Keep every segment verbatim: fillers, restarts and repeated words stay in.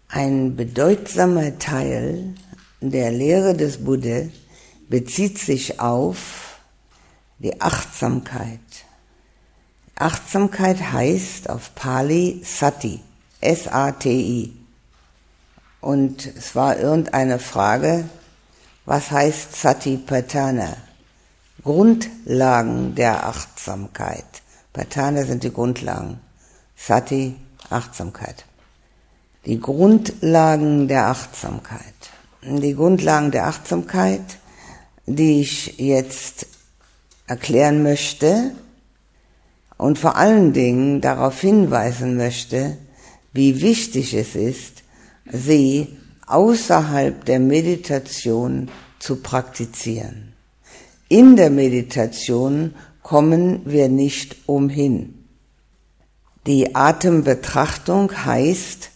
Ein bedeutsamer Teil der Lehre des Buddha bezieht sich auf die Achtsamkeit. Achtsamkeit heißt auf Pali Sati, S A T I. Und es war irgendeine Frage, was heißt Satipatthana? Grundlagen der Achtsamkeit. Patthana sind die Grundlagen. Sati, Achtsamkeit. Die Grundlagen der Achtsamkeit. Die Grundlagen der Achtsamkeit, die ich jetzt erklären möchte und vor allen Dingen darauf hinweisen möchte, wie wichtig es ist, sie außerhalb der Meditation zu praktizieren. In der Meditation kommen wir nicht umhin. Die Atembetrachtung heißt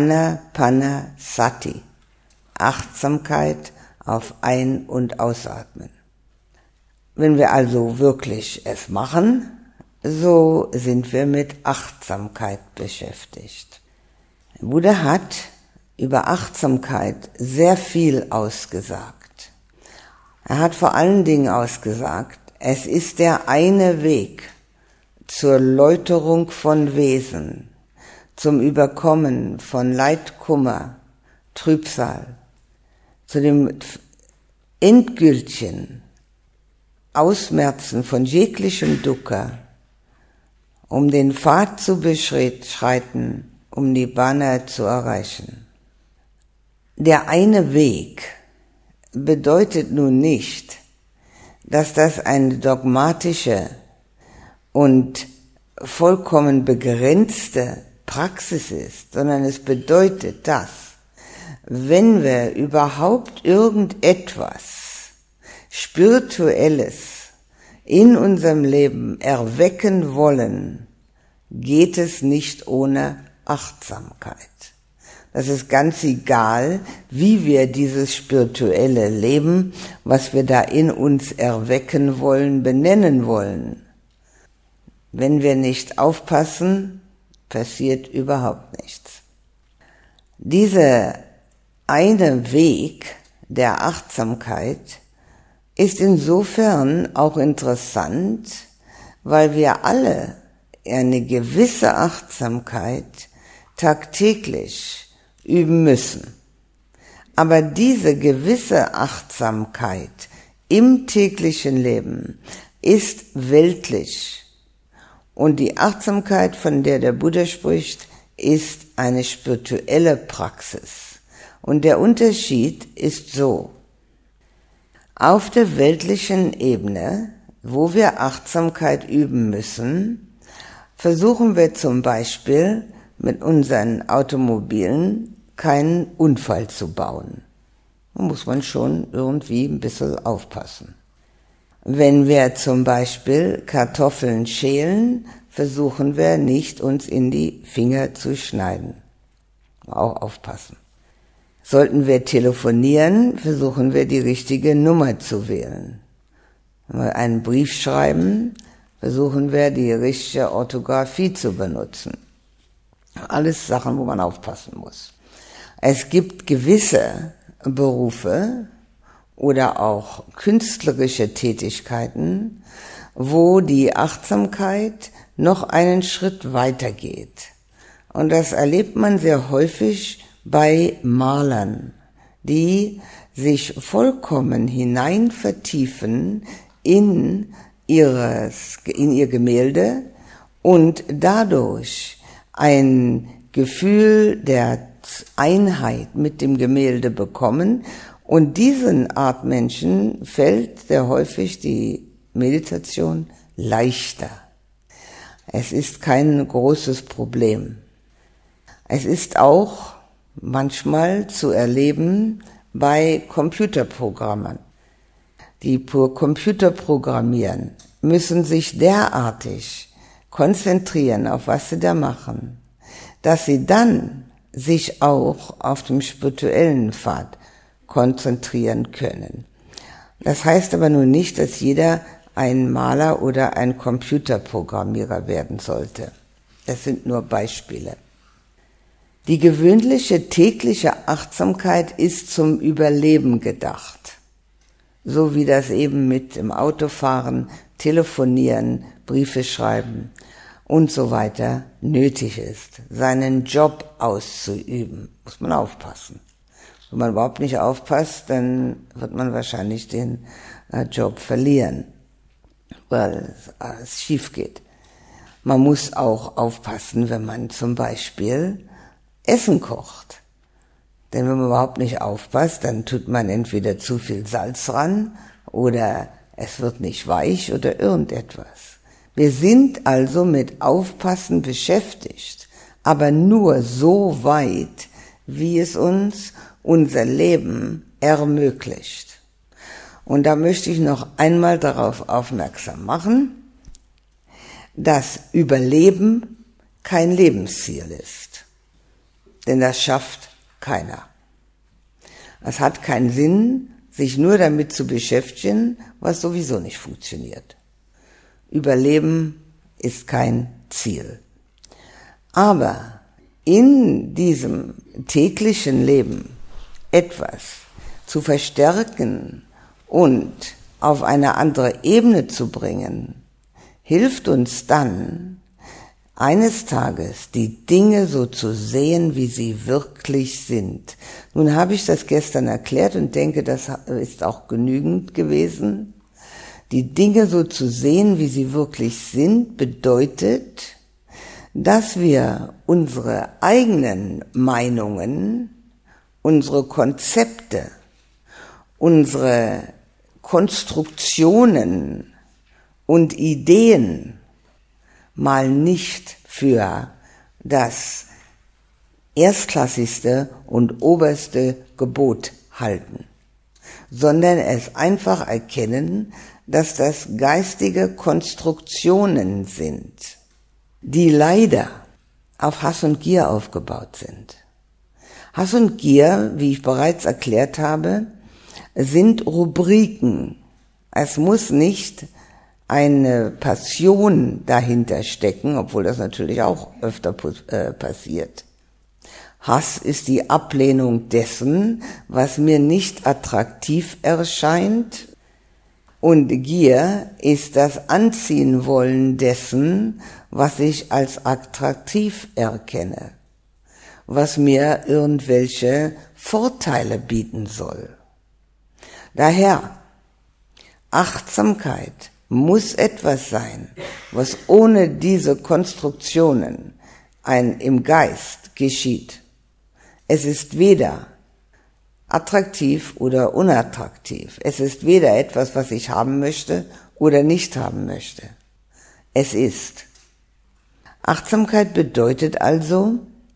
Anapanasati, Achtsamkeit auf Ein- und Ausatmen. Wenn wir also wirklich es machen, so sind wir mit Achtsamkeit beschäftigt. Der Buddha hat über Achtsamkeit sehr viel ausgesagt. Er hat vor allen Dingen ausgesagt, es ist der eine Weg zur Läuterung von Wesen, zum Überkommen von Leid, Kummer, Trübsal, zu dem endgültigen Ausmerzen von jeglichem Dukkha, um den Pfad zu beschreiten, um Nibbana zu erreichen. Der eine Weg bedeutet nun nicht, dass das eine dogmatische und vollkommen begrenzte Praxis ist, sondern es bedeutet, dass, wenn wir überhaupt irgendetwas Spirituelles in unserem Leben erwecken wollen, geht es nicht ohne Achtsamkeit. Das ist ganz egal, wie wir dieses spirituelle Leben, was wir da in uns erwecken wollen, benennen wollen. Wenn wir nicht aufpassen, passiert überhaupt nichts. Dieser eine Weg der Achtsamkeit ist insofern auch interessant, weil wir alle eine gewisse Achtsamkeit tagtäglich üben müssen. Aber diese gewisse Achtsamkeit im täglichen Leben ist weltlich. Und die Achtsamkeit, von der der Buddha spricht, ist eine spirituelle Praxis. Und der Unterschied ist so: Auf der weltlichen Ebene, wo wir Achtsamkeit üben müssen, versuchen wir zum Beispiel mit unseren Automobilen keinen Unfall zu bauen. Da muss man schon irgendwie ein bisschen aufpassen. Wenn wir zum Beispiel Kartoffeln schälen, versuchen wir nicht, uns in die Finger zu schneiden. Auch aufpassen. Sollten wir telefonieren, versuchen wir die richtige Nummer zu wählen. Wenn wir einen Brief schreiben, versuchen wir die richtige Orthographie zu benutzen. Alles Sachen, wo man aufpassen muss. Es gibt gewisse Berufe oder auch künstlerische Tätigkeiten, wo die Achtsamkeit noch einen Schritt weiter geht. Und das erlebt man sehr häufig bei Malern, die sich vollkommen hinein vertiefen in ihres, in ihr Gemälde und dadurch ein Gefühl der Einheit mit dem Gemälde bekommen. Und diesen Art Menschen fällt sehr häufig die Meditation leichter. Es ist kein großes Problem. Es ist auch manchmal zu erleben bei Computerprogrammern. Die pur Computer programmieren, müssen sich derartig konzentrieren, auf was sie da machen, dass sie dann sich auch auf dem spirituellen Pfad konzentrieren können. Das heißt aber nun nicht, dass jeder ein Maler oder ein Computerprogrammierer werden sollte. Das sind nur Beispiele. Die gewöhnliche tägliche Achtsamkeit ist zum Überleben gedacht. So wie das eben mit dem Autofahren, Telefonieren, Briefe schreiben und so weiter nötig ist, seinen Job auszuüben, muss man aufpassen. Wenn man überhaupt nicht aufpasst, dann wird man wahrscheinlich den äh, Job verlieren, weil es schief geht. Man muss auch aufpassen, wenn man zum Beispiel Essen kocht. Denn wenn man überhaupt nicht aufpasst, dann tut man entweder zu viel Salz ran oder es wird nicht weich oder irgendetwas. Wir sind also mit Aufpassen beschäftigt, aber nur so weit, wie es uns unser Leben ermöglicht. Und da möchte ich noch einmal darauf aufmerksam machen, dass Überleben kein Lebensziel ist. Denn das schafft keiner. Es hat keinen Sinn, sich nur damit zu beschäftigen, was sowieso nicht funktioniert. Überleben ist kein Ziel. Aber in diesem täglichen Leben etwas zu verstärken und auf eine andere Ebene zu bringen, hilft uns dann, eines Tages die Dinge so zu sehen, wie sie wirklich sind. Nun habe ich das gestern erklärt und denke, das ist auch genügend gewesen. Die Dinge so zu sehen, wie sie wirklich sind, bedeutet, dass wir unsere eigenen Meinungen, unsere Konzepte, unsere Konstruktionen und Ideen mal nicht für das erstklassigste und oberste Gebot halten, sondern es einfach erkennen, dass das geistige Konstruktionen sind, die leider auf Hass und Gier aufgebaut sind. Hass und Gier, wie ich bereits erklärt habe, sind Rubriken. Es muss nicht eine Passion dahinter stecken, obwohl das natürlich auch öfter äh, passiert. Hass ist die Ablehnung dessen, was mir nicht attraktiv erscheint, und Gier ist das Anziehen wollen dessen, was ich als attraktiv erkenne, was mir irgendwelche Vorteile bieten soll. Daher, Achtsamkeit muss etwas sein, was ohne diese Konstruktionen ein, im Geist geschieht. Es ist weder attraktiv oder unattraktiv. Es ist weder etwas, was ich haben möchte oder nicht haben möchte. Es ist. Achtsamkeit bedeutet also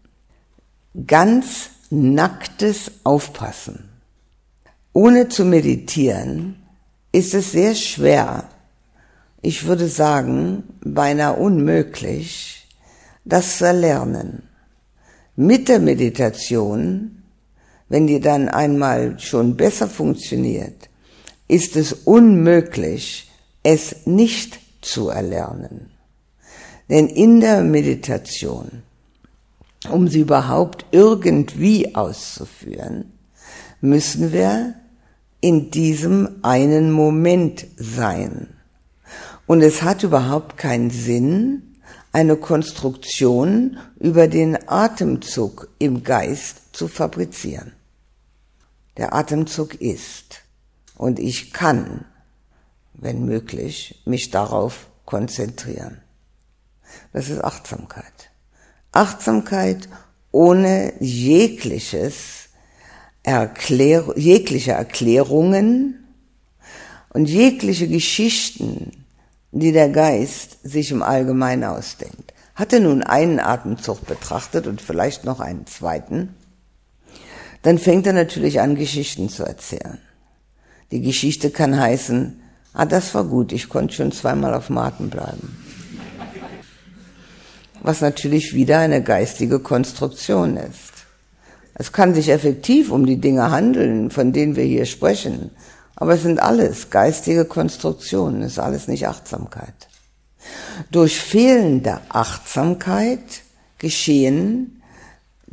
ganz nacktes Aufpassen. Ohne zu meditieren ist es sehr schwer, ich würde sagen, beinahe unmöglich, das zu erlernen. Mit der Meditation, wenn die dann einmal schon besser funktioniert, ist es unmöglich, es nicht zu erlernen. Denn in der Meditation, um sie überhaupt irgendwie auszuführen, müssen wir in diesem einen Moment sein. Und es hat überhaupt keinen Sinn, eine Konstruktion über den Atemzug im Geist zu fabrizieren. Der Atemzug ist, und ich kann, wenn möglich, mich darauf konzentrieren. Das ist Achtsamkeit. Achtsamkeit ohne jegliches Erklär, jegliche Erklärungen und jegliche Geschichten, die der Geist sich im Allgemeinen ausdenkt. Hat er nun einen Atemzug betrachtet und vielleicht noch einen zweiten, dann fängt er natürlich an, Geschichten zu erzählen. Die Geschichte kann heißen, ah, das war gut, ich konnte schon zweimal auf dem Atem bleiben. Was natürlich wieder eine geistige Konstruktion ist. Es kann sich effektiv um die Dinge handeln, von denen wir hier sprechen, aber es sind alles geistige Konstruktionen, es ist alles nicht Achtsamkeit. Durch fehlende Achtsamkeit geschehen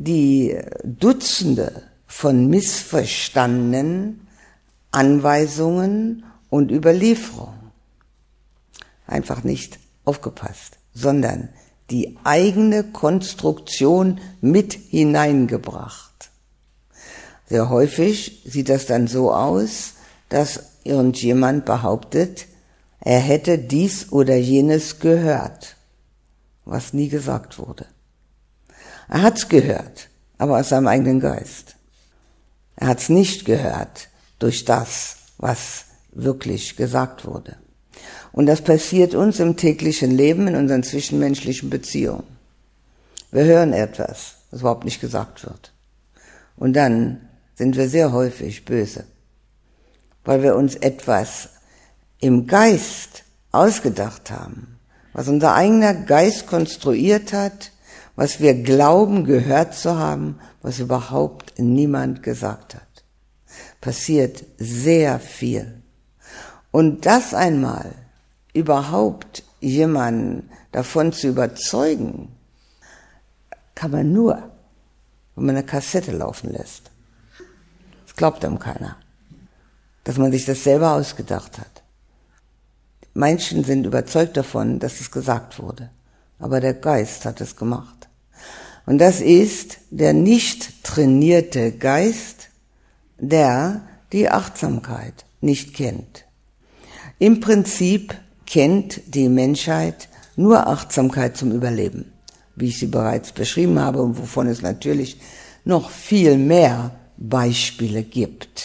die Dutzende von missverstandenen Anweisungen und Überlieferungen. Einfach nicht aufgepasst, sondern die eigene Konstruktion mit hineingebracht. Sehr häufig sieht das dann so aus, dass irgendjemand behauptet, er hätte dies oder jenes gehört, was nie gesagt wurde. Er hat's gehört, aber aus seinem eigenen Geist. Er hat's nicht gehört durch das, was wirklich gesagt wurde. Und das passiert uns im täglichen Leben, in unseren zwischenmenschlichen Beziehungen. Wir hören etwas, was überhaupt nicht gesagt wird. Und dann sind wir sehr häufig böse, weil wir uns etwas im Geist ausgedacht haben, was unser eigener Geist konstruiert hat, was wir glauben gehört zu haben, was überhaupt niemand gesagt hat. Passiert sehr viel. Und das einmal überhaupt jemanden davon zu überzeugen, kann man nur, wenn man eine Kassette laufen lässt. Das glaubt einem keiner, dass man sich das selber ausgedacht hat. Menschen sind überzeugt davon, dass es gesagt wurde, aber der Geist hat es gemacht. Und das ist der nicht trainierte Geist, der die Achtsamkeit nicht kennt. Im Prinzip kennt die Menschheit nur Achtsamkeit zum Überleben, wie ich sie bereits beschrieben habe und wovon es natürlich noch viel mehr Beispiele gibt.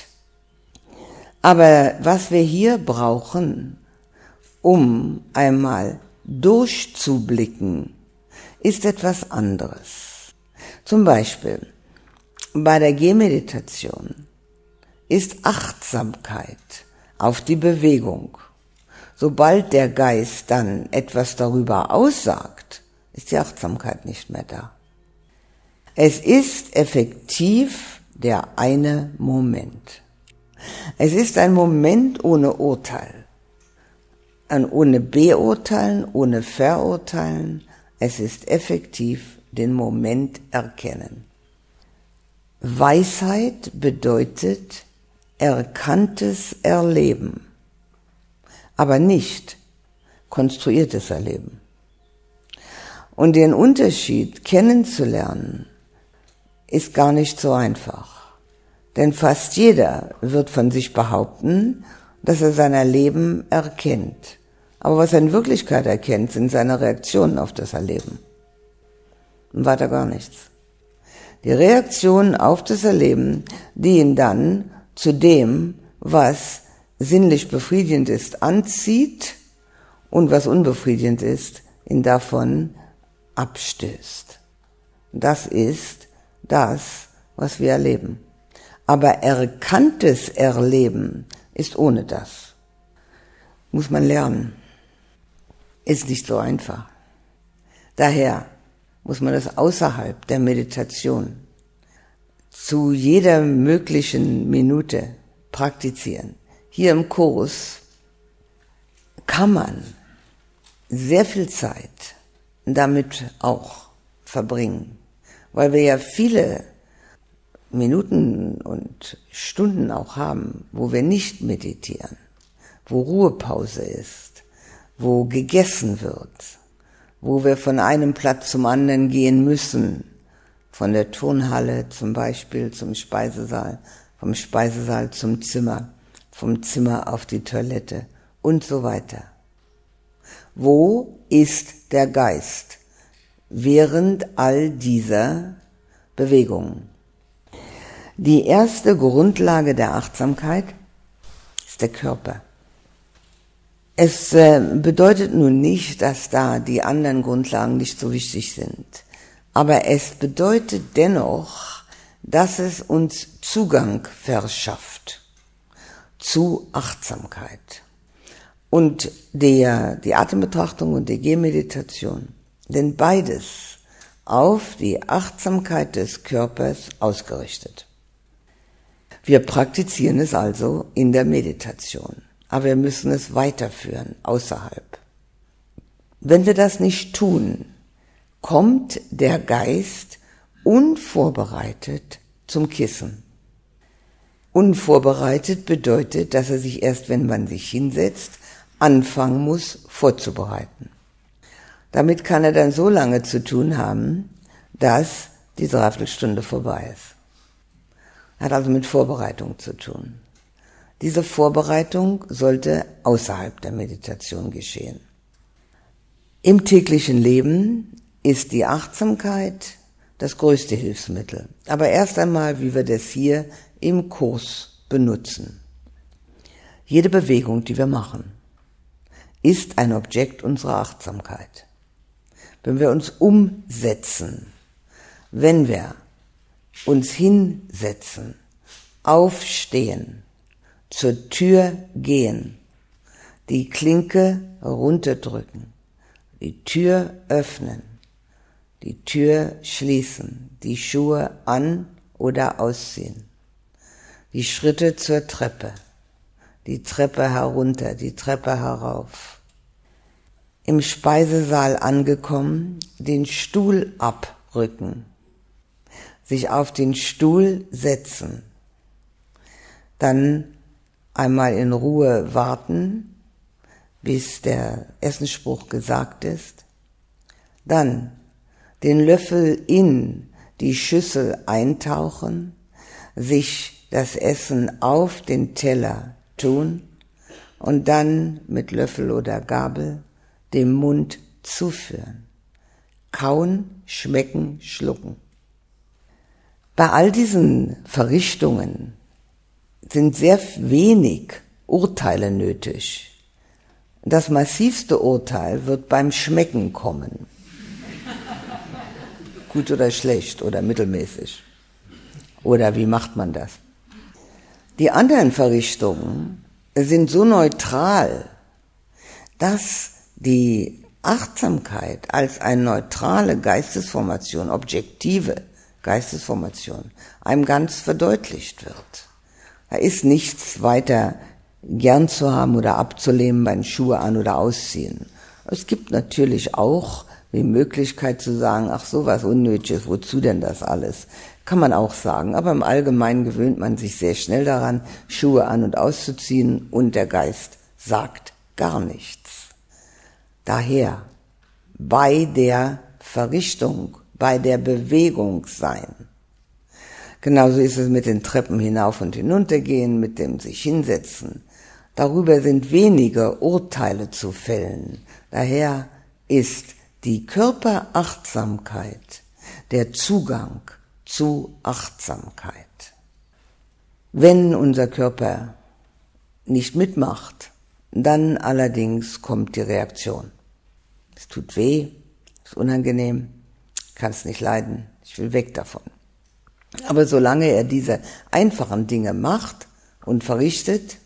Aber was wir hier brauchen, um einmal durchzublicken, ist etwas anderes. Zum Beispiel bei der Gehmeditation ist Achtsamkeit auf die Bewegung. Sobald der Geist dann etwas darüber aussagt, ist die Achtsamkeit nicht mehr da. Es ist effektiv der eine Moment. Es ist ein Moment ohne Urteil, ohne Beurteilen, ohne Verurteilen. Es ist effektiv den Moment erkennen. Weisheit bedeutet erkanntes Erleben, aber nicht konstruiertes Erleben. Und den Unterschied kennenzulernen, ist gar nicht so einfach. Denn fast jeder wird von sich behaupten, dass er sein Erleben erkennt. Aber was er in Wirklichkeit erkennt, sind seine Reaktionen auf das Erleben. Und weiter gar nichts. Die Reaktionen auf das Erleben, die ihn dann zu dem, was sinnlich befriedigend ist, anzieht und was unbefriedigend ist, ihn davon abstößt. Das ist das, was wir erleben. Aber erkanntes Erleben ist ohne das. Muss man lernen. Ist nicht so einfach. Daher muss man das außerhalb der Meditation zu jeder möglichen Minute praktizieren. Hier im Kurs kann man sehr viel Zeit damit auch verbringen, weil wir ja viele Minuten und Stunden auch haben, wo wir nicht meditieren, wo Ruhepause ist, wo gegessen wird, wo wir von einem Platz zum anderen gehen müssen, von der Turnhalle zum Beispiel zum Speisesaal, vom Speisesaal zum Zimmer, vom Zimmer auf die Toilette und so weiter. Wo ist der Geist während all dieser Bewegungen? Die erste Grundlage der Achtsamkeit ist der Körper. Es äh, bedeutet nun nicht, dass da die anderen Grundlagen nicht so wichtig sind. Aber es bedeutet dennoch, dass es uns Zugang verschafft zu Achtsamkeit. Und der, die Atembetrachtung und die Gehmeditation, denn beides auf die Achtsamkeit des Körpers ausgerichtet. Wir praktizieren es also in der Meditation, aber wir müssen es weiterführen, außerhalb. Wenn wir das nicht tun, kommt der Geist unvorbereitet zum Kissen. Unvorbereitet bedeutet, dass er sich erst, wenn man sich hinsetzt, anfangen muss, vorzubereiten. Damit kann er dann so lange zu tun haben, dass die Dreiviertelstunde vorbei ist. Hat also mit Vorbereitung zu tun. Diese Vorbereitung sollte außerhalb der Meditation geschehen. Im täglichen Leben ist die Achtsamkeit das größte Hilfsmittel. Aber erst einmal, wie wir das hier im Kurs benutzen. Jede Bewegung, die wir machen, ist ein Objekt unserer Achtsamkeit. Wenn wir uns umsetzen, wenn wir uns hinsetzen, aufstehen, zur Tür gehen, die Klinke runterdrücken, die Tür öffnen, die Tür schließen, die Schuhe an- oder ausziehen, die Schritte zur Treppe, die Treppe herunter, die Treppe herauf. Im Speisesaal angekommen, den Stuhl abrücken, sich auf den Stuhl setzen, dann einmal in Ruhe warten, bis der Essensspruch gesagt ist, dann den Löffel in die Schüssel eintauchen, sich das Essen auf den Teller tun und dann mit Löffel oder Gabel dem Mund zuführen. Kauen, schmecken, schlucken. Bei all diesen Verrichtungen sind sehr wenig Urteile nötig. Das massivste Urteil wird beim Schmecken kommen. Gut oder schlecht oder mittelmäßig. Oder wie macht man das? Die anderen Verrichtungen sind so neutral, dass die Achtsamkeit als eine neutrale Geistesformation, objektive Geistesformation, einem ganz verdeutlicht wird. Da ist nichts weiter gern zu haben oder abzulehnen beim Schuhe an- oder ausziehen. Es gibt natürlich auch die Möglichkeit zu sagen, ach so was Unnötiges, wozu denn das alles? Kann man auch sagen, aber im Allgemeinen gewöhnt man sich sehr schnell daran, Schuhe an- und auszuziehen und der Geist sagt gar nichts. Daher, bei der Verrichtung, bei der Bewegung sein. Genauso ist es mit den Treppen hinauf und hinuntergehen, mit dem sich hinsetzen. Darüber sind wenige Urteile zu fällen. Daher ist die Körperachtsamkeit der Zugang zu Achtsamkeit. Wenn unser Körper nicht mitmacht, dann allerdings kommt die Reaktion. Es tut weh, es ist unangenehm, kann es nicht leiden, ich will weg davon. Aber solange er diese einfachen Dinge macht und verrichtet,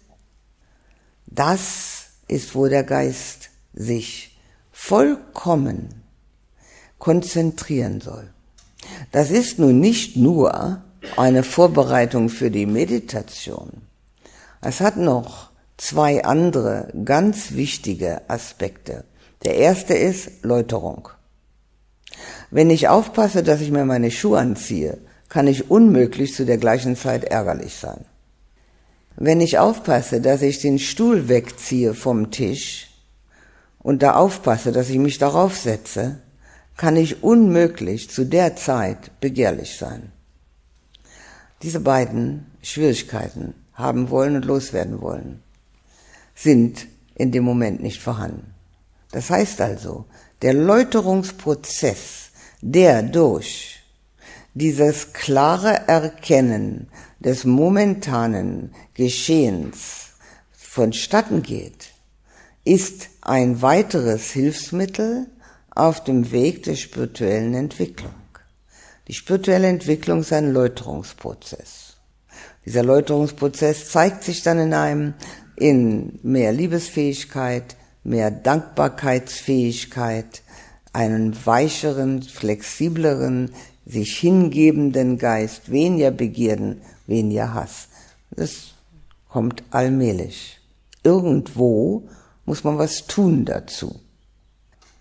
das ist, wo der Geist sich vollkommen konzentrieren soll. Das ist nun nicht nur eine Vorbereitung für die Meditation. Es hat noch zwei andere ganz wichtige Aspekte. Der erste ist Läuterung. Wenn ich aufpasse, dass ich mir meine Schuhe anziehe, kann ich unmöglich zu der gleichen Zeit ärgerlich sein. Wenn ich aufpasse, dass ich den Stuhl wegziehe vom Tisch und da aufpasse, dass ich mich darauf setze, kann ich unmöglich zu der Zeit begehrlich sein. Diese beiden Schwierigkeiten haben wollen und loswerden wollen, sind in dem Moment nicht vorhanden. Das heißt also, der Läuterungsprozess, der durch dieses klare Erkennen des momentanen Geschehens vonstatten geht, ist ein weiteres Hilfsmittel auf dem Weg der spirituellen Entwicklung. Die spirituelle Entwicklung ist ein Läuterungsprozess. Dieser Läuterungsprozess zeigt sich dann in einem, in mehr Liebesfähigkeit, mehr Dankbarkeitsfähigkeit, einen weicheren, flexibleren, sich hingebenden Geist, weniger Begierden, weniger Hass. Das kommt allmählich. Irgendwo muss man was tun dazu.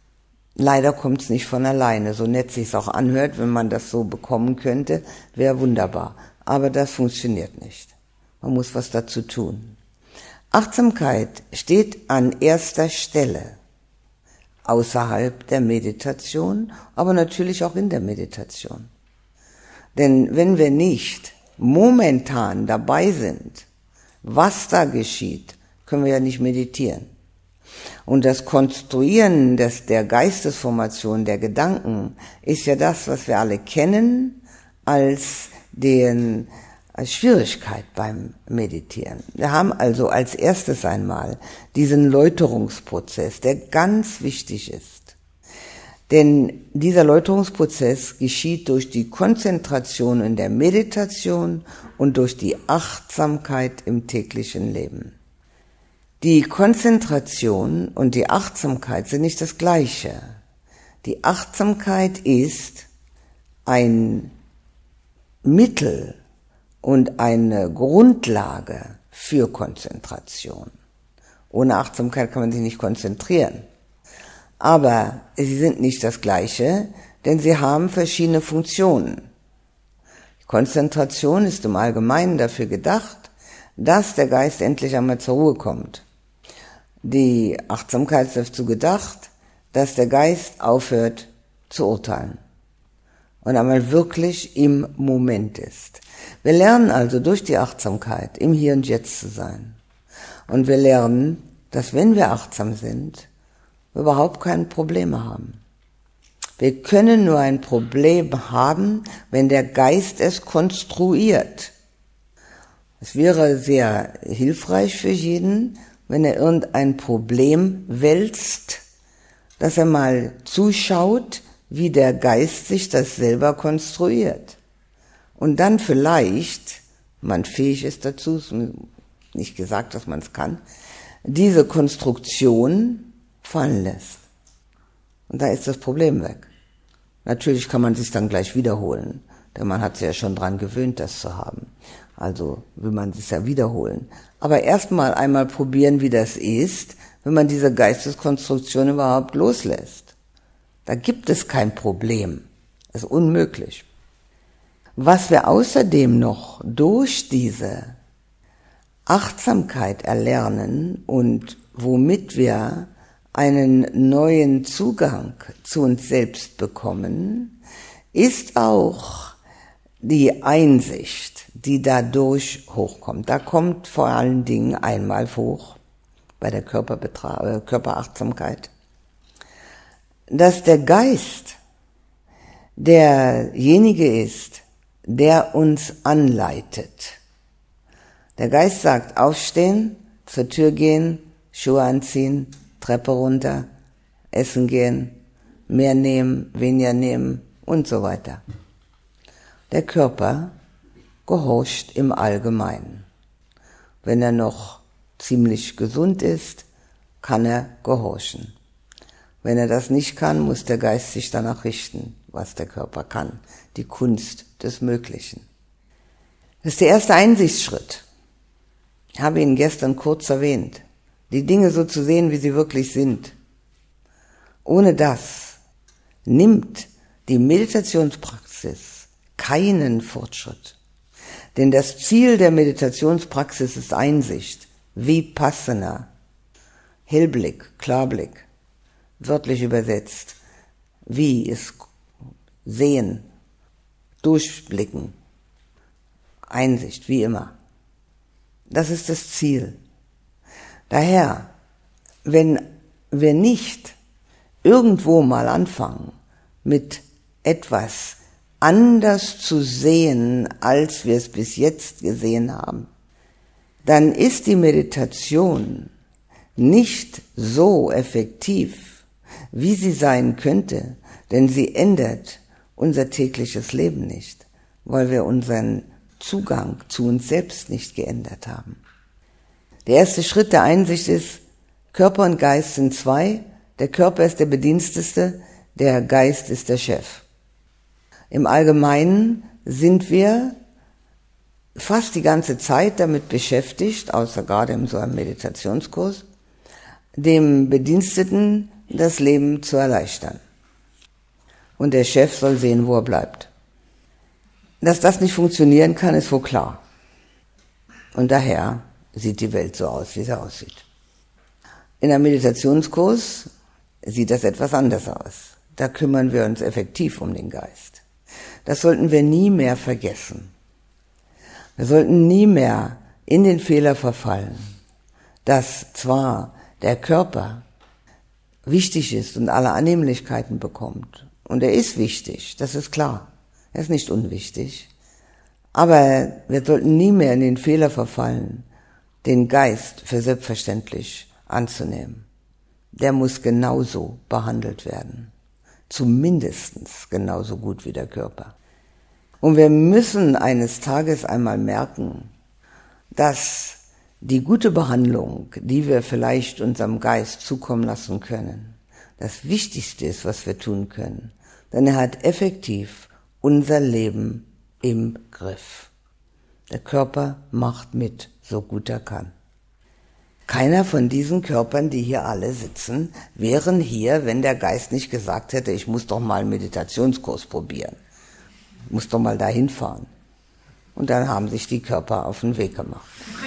Leider kommt es nicht von alleine, so nett sich's auch anhört, wenn man das so bekommen könnte, wäre wunderbar. Aber das funktioniert nicht. Man muss was dazu tun. Achtsamkeit steht an erster Stelle, außerhalb der Meditation, aber natürlich auch in der Meditation. Denn wenn wir nicht momentan dabei sind, was da geschieht, können wir ja nicht meditieren. Und das Konstruieren des, der Geistesformation, der Gedanken, ist ja das, was wir alle kennen als den als Schwierigkeit beim Meditieren. Wir haben also als erstes einmal diesen Läuterungsprozess, der ganz wichtig ist. Denn dieser Läuterungsprozess geschieht durch die Konzentration in der Meditation und durch die Achtsamkeit im täglichen Leben. Die Konzentration und die Achtsamkeit sind nicht das Gleiche. Die Achtsamkeit ist ein Mittel und eine Grundlage für Konzentration. Ohne Achtsamkeit kann man sich nicht konzentrieren. Aber sie sind nicht das Gleiche, denn sie haben verschiedene Funktionen. Die Konzentration ist im Allgemeinen dafür gedacht, dass der Geist endlich einmal zur Ruhe kommt. Die Achtsamkeit ist dazu gedacht, dass der Geist aufhört zu urteilen und einmal wirklich im Moment ist. Wir lernen also durch die Achtsamkeit im Hier und Jetzt zu sein. Und wir lernen, dass wenn wir achtsam sind, wir überhaupt keine Probleme haben. Wir können nur ein Problem haben, wenn der Geist es konstruiert. Es wäre sehr hilfreich für jeden, wenn er irgendein Problem wälzt, dass er mal zuschaut, wie der Geist sich das selber konstruiert. Und dann vielleicht, man fähig ist dazu, ist nicht gesagt, dass man es kann, diese Konstruktion fallen lässt. Und da ist das Problem weg. Natürlich kann man sich dann gleich wiederholen, denn man hat sich ja schon dran gewöhnt, das zu haben. Also will man sich ja wiederholen. Aber erstmal einmal probieren, wie das ist, wenn man diese Geisteskonstruktion überhaupt loslässt. Da gibt es kein Problem. Das ist unmöglich. Was wir außerdem noch durch diese Achtsamkeit erlernen und womit wir einen neuen Zugang zu uns selbst bekommen, ist auch die Einsicht, die dadurch hochkommt. Da kommt vor allen Dingen einmal hoch bei der Körperbetra- äh, Körperachtsamkeit, dass der Geist derjenige ist, der uns anleitet. Der Geist sagt, aufstehen, zur Tür gehen, Schuhe anziehen, Treppe runter, essen gehen, mehr nehmen, weniger nehmen und so weiter. Der Körper gehorcht im Allgemeinen. Wenn er noch ziemlich gesund ist, kann er gehorchen. Wenn er das nicht kann, muss der Geist sich danach richten, was der Körper kann. Die Kunst des Möglichen. Das ist der erste Einsichtsschritt. Ich habe ihn gestern kurz erwähnt. Die Dinge so zu sehen, wie sie wirklich sind. Ohne das nimmt die Meditationspraxis keinen Fortschritt. Denn das Ziel der Meditationspraxis ist Einsicht, Vipassana, Hellblick, Klarblick, wörtlich übersetzt. Wie ist Sehen, Durchblicken, Einsicht, wie immer. Das ist das Ziel. Daher, wenn wir nicht irgendwo mal anfangen, mit etwas anders zu sehen, als wir es bis jetzt gesehen haben, dann ist die Meditation nicht so effektiv, wie sie sein könnte, denn sie ändert unser tägliches Leben nicht, weil wir unseren Zugang zu uns selbst nicht geändert haben. Der erste Schritt der Einsicht ist, Körper und Geist sind zwei, der Körper ist der Bedienstete, der Geist ist der Chef. Im Allgemeinen sind wir fast die ganze Zeit damit beschäftigt, außer gerade in so einem Meditationskurs, dem Bediensteten das Leben zu erleichtern. Und der Chef soll sehen, wo er bleibt. Dass das nicht funktionieren kann, ist wohl klar. Und daher sieht die Welt so aus, wie sie aussieht. In einem Meditationskurs sieht das etwas anders aus. Da kümmern wir uns effektiv um den Geist. Das sollten wir nie mehr vergessen. Wir sollten nie mehr in den Fehler verfallen, dass zwar der Körper wichtig ist und alle Annehmlichkeiten bekommt, und er ist wichtig, das ist klar, er ist nicht unwichtig, aber wir sollten nie mehr in den Fehler verfallen, den Geist für selbstverständlich anzunehmen. Der muss genauso behandelt werden, zumindest genauso gut wie der Körper. Und wir müssen eines Tages einmal merken, dass die gute Behandlung, die wir vielleicht unserem Geist zukommen lassen können, das Wichtigste ist, was wir tun können. Denn er hat effektiv unser Leben im Griff. Der Körper macht mit, so gut er kann. Keiner von diesen Körpern, die hier alle sitzen, wären hier, wenn der Geist nicht gesagt hätte, ich muss doch mal einen Meditationskurs probieren. Ich muss doch mal dahin fahren. Und dann haben sich die Körper auf den Weg gemacht.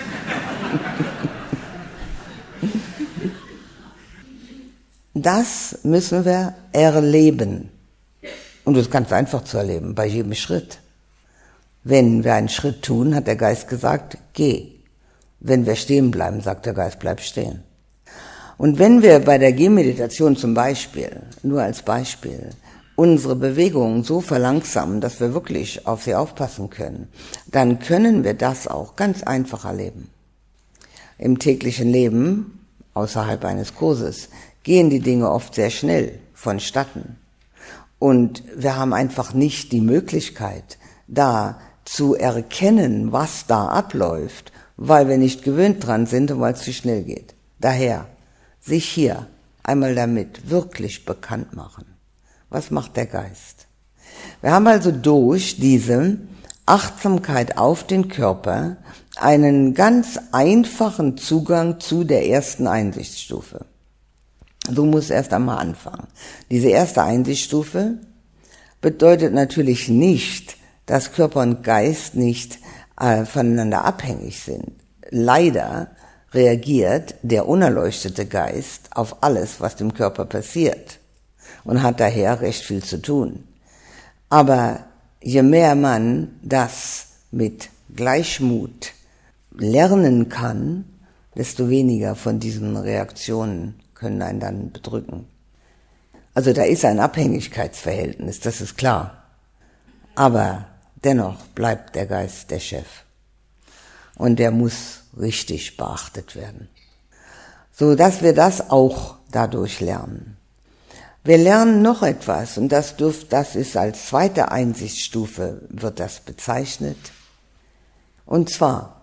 Das müssen wir erleben. Und das ist ganz einfach zu erleben, bei jedem Schritt. Wenn wir einen Schritt tun, hat der Geist gesagt, geh. Wenn wir stehen bleiben, sagt der Geist, bleib stehen. Und wenn wir bei der Gehmeditation zum Beispiel, nur als Beispiel, unsere Bewegungen so verlangsamen, dass wir wirklich auf sie aufpassen können, dann können wir das auch ganz einfach erleben. Im täglichen Leben, außerhalb eines Kurses, gehen die Dinge oft sehr schnell vonstatten. Und wir haben einfach nicht die Möglichkeit, da zu erkennen, was da abläuft, weil wir nicht gewöhnt dran sind und weil es zu schnell geht. Daher, sich hier einmal damit wirklich bekannt machen. Was macht der Geist? Wir haben also durch diese Achtsamkeit auf den Körper einen ganz einfachen Zugang zu der ersten Einsichtsstufe. Du musst erst einmal anfangen. Diese erste Einsichtsstufe bedeutet natürlich nicht, dass Körper und Geist nicht äh, voneinander abhängig sind. Leider reagiert der unerleuchtete Geist auf alles, was dem Körper passiert und hat daher recht viel zu tun. Aber je mehr man das mit Gleichmut lernen kann, desto weniger von diesen Reaktionen können einen dann bedrücken. Also da ist ein Abhängigkeitsverhältnis, das ist klar. Aber dennoch bleibt der Geist der Chef. Und der muss richtig beachtet werden. So dass wir das auch dadurch lernen. Wir lernen noch etwas, und das dürft, das ist als zweite Einsichtsstufe, wird das bezeichnet. Und zwar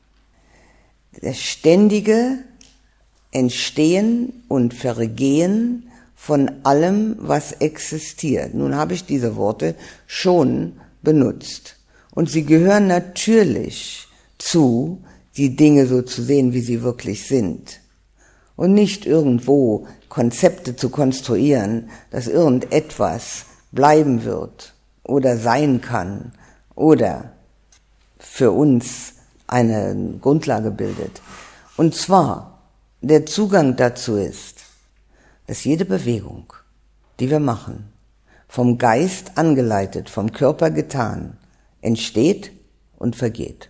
das ständige Entstehen und Vergehen von allem, was existiert. Nun habe ich diese Worte schon benutzt. Und sie gehören natürlich zu, die Dinge so zu sehen, wie sie wirklich sind. Und nicht irgendwo Konzepte zu konstruieren, dass irgendetwas bleiben wird oder sein kann oder für uns eine Grundlage bildet. Und zwar, der Zugang dazu ist, dass jede Bewegung, die wir machen, vom Geist angeleitet, vom Körper getan, entsteht und vergeht.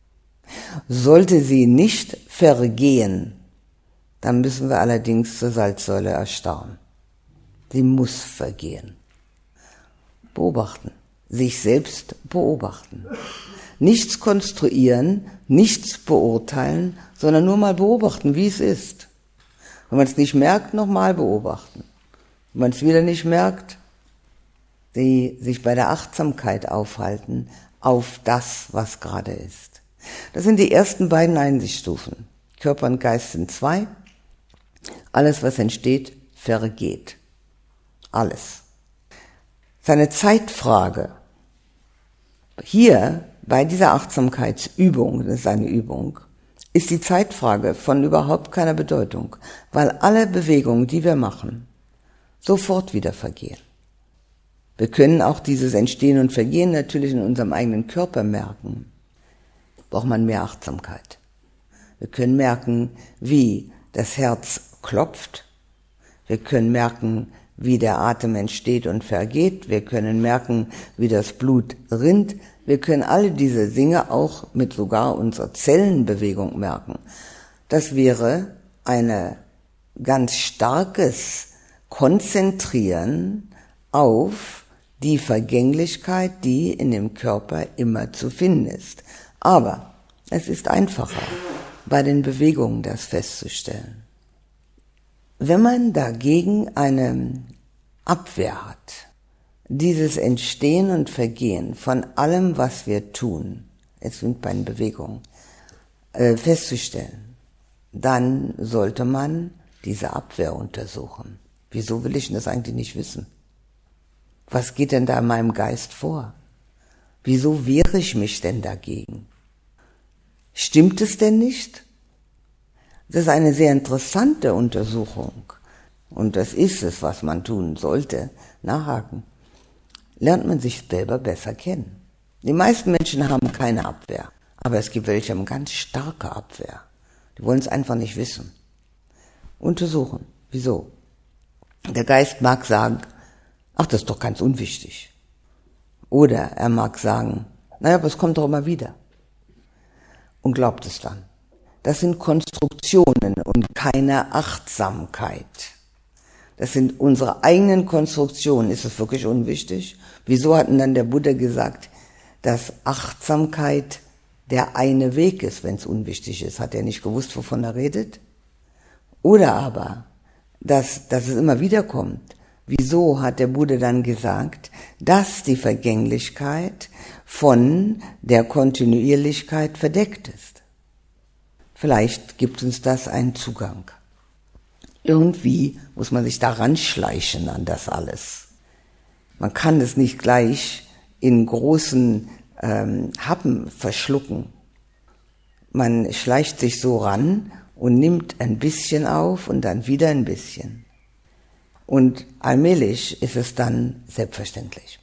Sollte sie nicht vergehen, dann müssen wir allerdings zur Salzsäule erstarren. Sie muss vergehen. Beobachten, sich selbst beobachten. Nichts konstruieren, nichts beurteilen, sondern nur mal beobachten, wie es ist. Wenn man es nicht merkt, nochmal beobachten. Wenn man es wieder nicht merkt, die sich bei der Achtsamkeit aufhalten auf das, was gerade ist. Das sind die ersten beiden Einsichtsstufen. Körper und Geist sind zwei. Alles, was entsteht, vergeht. Alles. Es ist eine Zeitfrage. Hier, bei dieser Achtsamkeitsübung, das ist eine Übung, ist die Zeitfrage von überhaupt keiner Bedeutung, weil alle Bewegungen, die wir machen, sofort wieder vergehen. Wir können auch dieses Entstehen und Vergehen natürlich in unserem eigenen Körper merken. Braucht man mehr Achtsamkeit. Wir können merken, wie das Herz klopft. Wir können merken, wie der Atem entsteht und vergeht. Wir können merken, wie das Blut rinnt. Wir können alle diese Dinge auch mit sogar unserer Zellenbewegung merken. Das wäre ein ganz starkes Konzentrieren auf die Vergänglichkeit, die in dem Körper immer zu finden ist. Aber es ist einfacher, bei den Bewegungen das festzustellen. Wenn man dagegen eine Abwehr hat, dieses Entstehen und Vergehen von allem, was wir tun, es sind bei den Bewegungen, äh, festzustellen, dann sollte man diese Abwehr untersuchen. Wieso will ich denn das eigentlich nicht wissen? Was geht denn da in meinem Geist vor? Wieso wehre ich mich denn dagegen? Stimmt es denn nicht? Das ist eine sehr interessante Untersuchung. Und das ist es, was man tun sollte. Nachhaken. Lernt man sich selber besser kennen. Die meisten Menschen haben keine Abwehr. Aber es gibt welche, die haben ganz starke Abwehr. Die wollen es einfach nicht wissen. Untersuchen. Wieso? Der Geist mag sagen, ach, das ist doch ganz unwichtig. Oder er mag sagen, naja, aber es kommt doch immer wieder. Und glaubt es dann. Das sind Konstruktionen und keine Achtsamkeit. Das sind unsere eigenen Konstruktionen. Ist es wirklich unwichtig? Wieso hat denn dann der Buddha gesagt, dass Achtsamkeit der eine Weg ist, wenn es unwichtig ist? Hat er nicht gewusst, wovon er redet? Oder aber, dass, dass es immer wieder kommt. Wieso hat der Buddha dann gesagt, dass die Vergänglichkeit von der Kontinuierlichkeit verdeckt ist? Vielleicht gibt uns das einen Zugang. Irgendwie muss man sich daran schleichen an das alles. Man kann es nicht gleich in großen ähm, Happen verschlucken. Man schleicht sich so ran und nimmt ein bisschen auf und dann wieder ein bisschen. Und allmählich ist es dann selbstverständlich.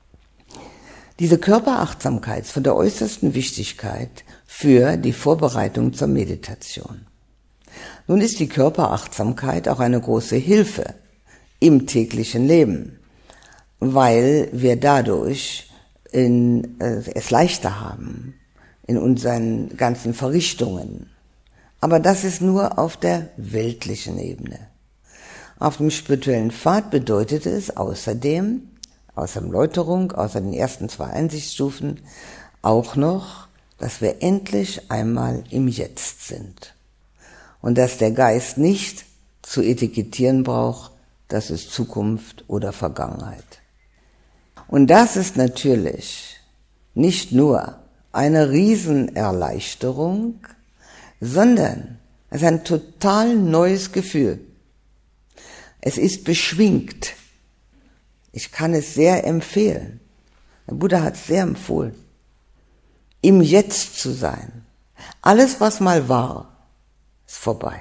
Diese Körperachtsamkeit ist von der äußersten Wichtigkeit für die Vorbereitung zur Meditation. Nun ist die Körperachtsamkeit auch eine große Hilfe im täglichen Leben, weil wir dadurch in, äh, es leichter haben in unseren ganzen Verrichtungen. Aber das ist nur auf der weltlichen Ebene. Auf dem spirituellen Pfad bedeutet es außerdem, außer Läuterung, außer den ersten zwei Einsichtsstufen, auch noch, dass wir endlich einmal im Jetzt sind. Und dass der Geist nicht zu etikettieren braucht, das ist Zukunft oder Vergangenheit. Und das ist natürlich nicht nur eine Riesenerleichterung, sondern es ist ein total neues Gefühl. Es ist beschwingt. Ich kann es sehr empfehlen. Der Buddha hat es sehr empfohlen, im Jetzt zu sein. Alles, was mal war, ist vorbei.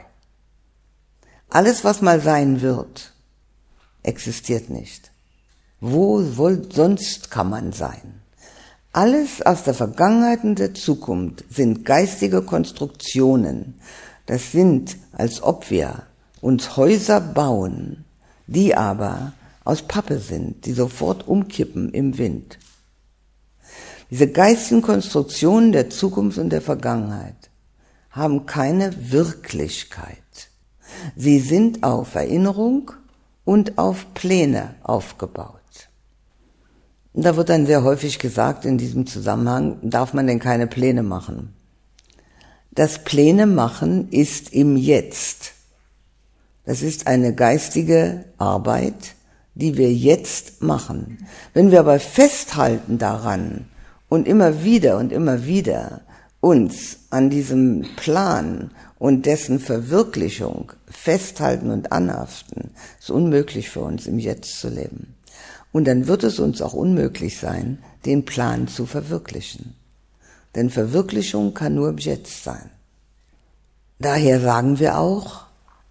Alles, was mal sein wird, existiert nicht. Wo wohl sonst kann man sein? Alles aus der Vergangenheit und der Zukunft sind geistige Konstruktionen. Das sind, als ob wir uns Häuser bauen, die aber aus Pappe sind, die sofort umkippen im Wind. Diese geistigen Konstruktionen der Zukunft und der Vergangenheit haben keine Wirklichkeit. Sie sind auf Erinnerung und auf Pläne aufgebaut. Und da wird dann sehr häufig gesagt, in diesem Zusammenhang, darf man denn keine Pläne machen? Das Pläne machen ist im Jetzt. Das ist eine geistige Arbeit, die wir jetzt machen. Wenn wir aber festhalten daran und immer wieder und immer wieder uns an diesem Plan und dessen Verwirklichung festhalten und anhaften, ist unmöglich für uns, im Jetzt zu leben. Und dann wird es uns auch unmöglich sein, den Plan zu verwirklichen. Denn Verwirklichung kann nur im Jetzt sein. Daher sagen wir auch,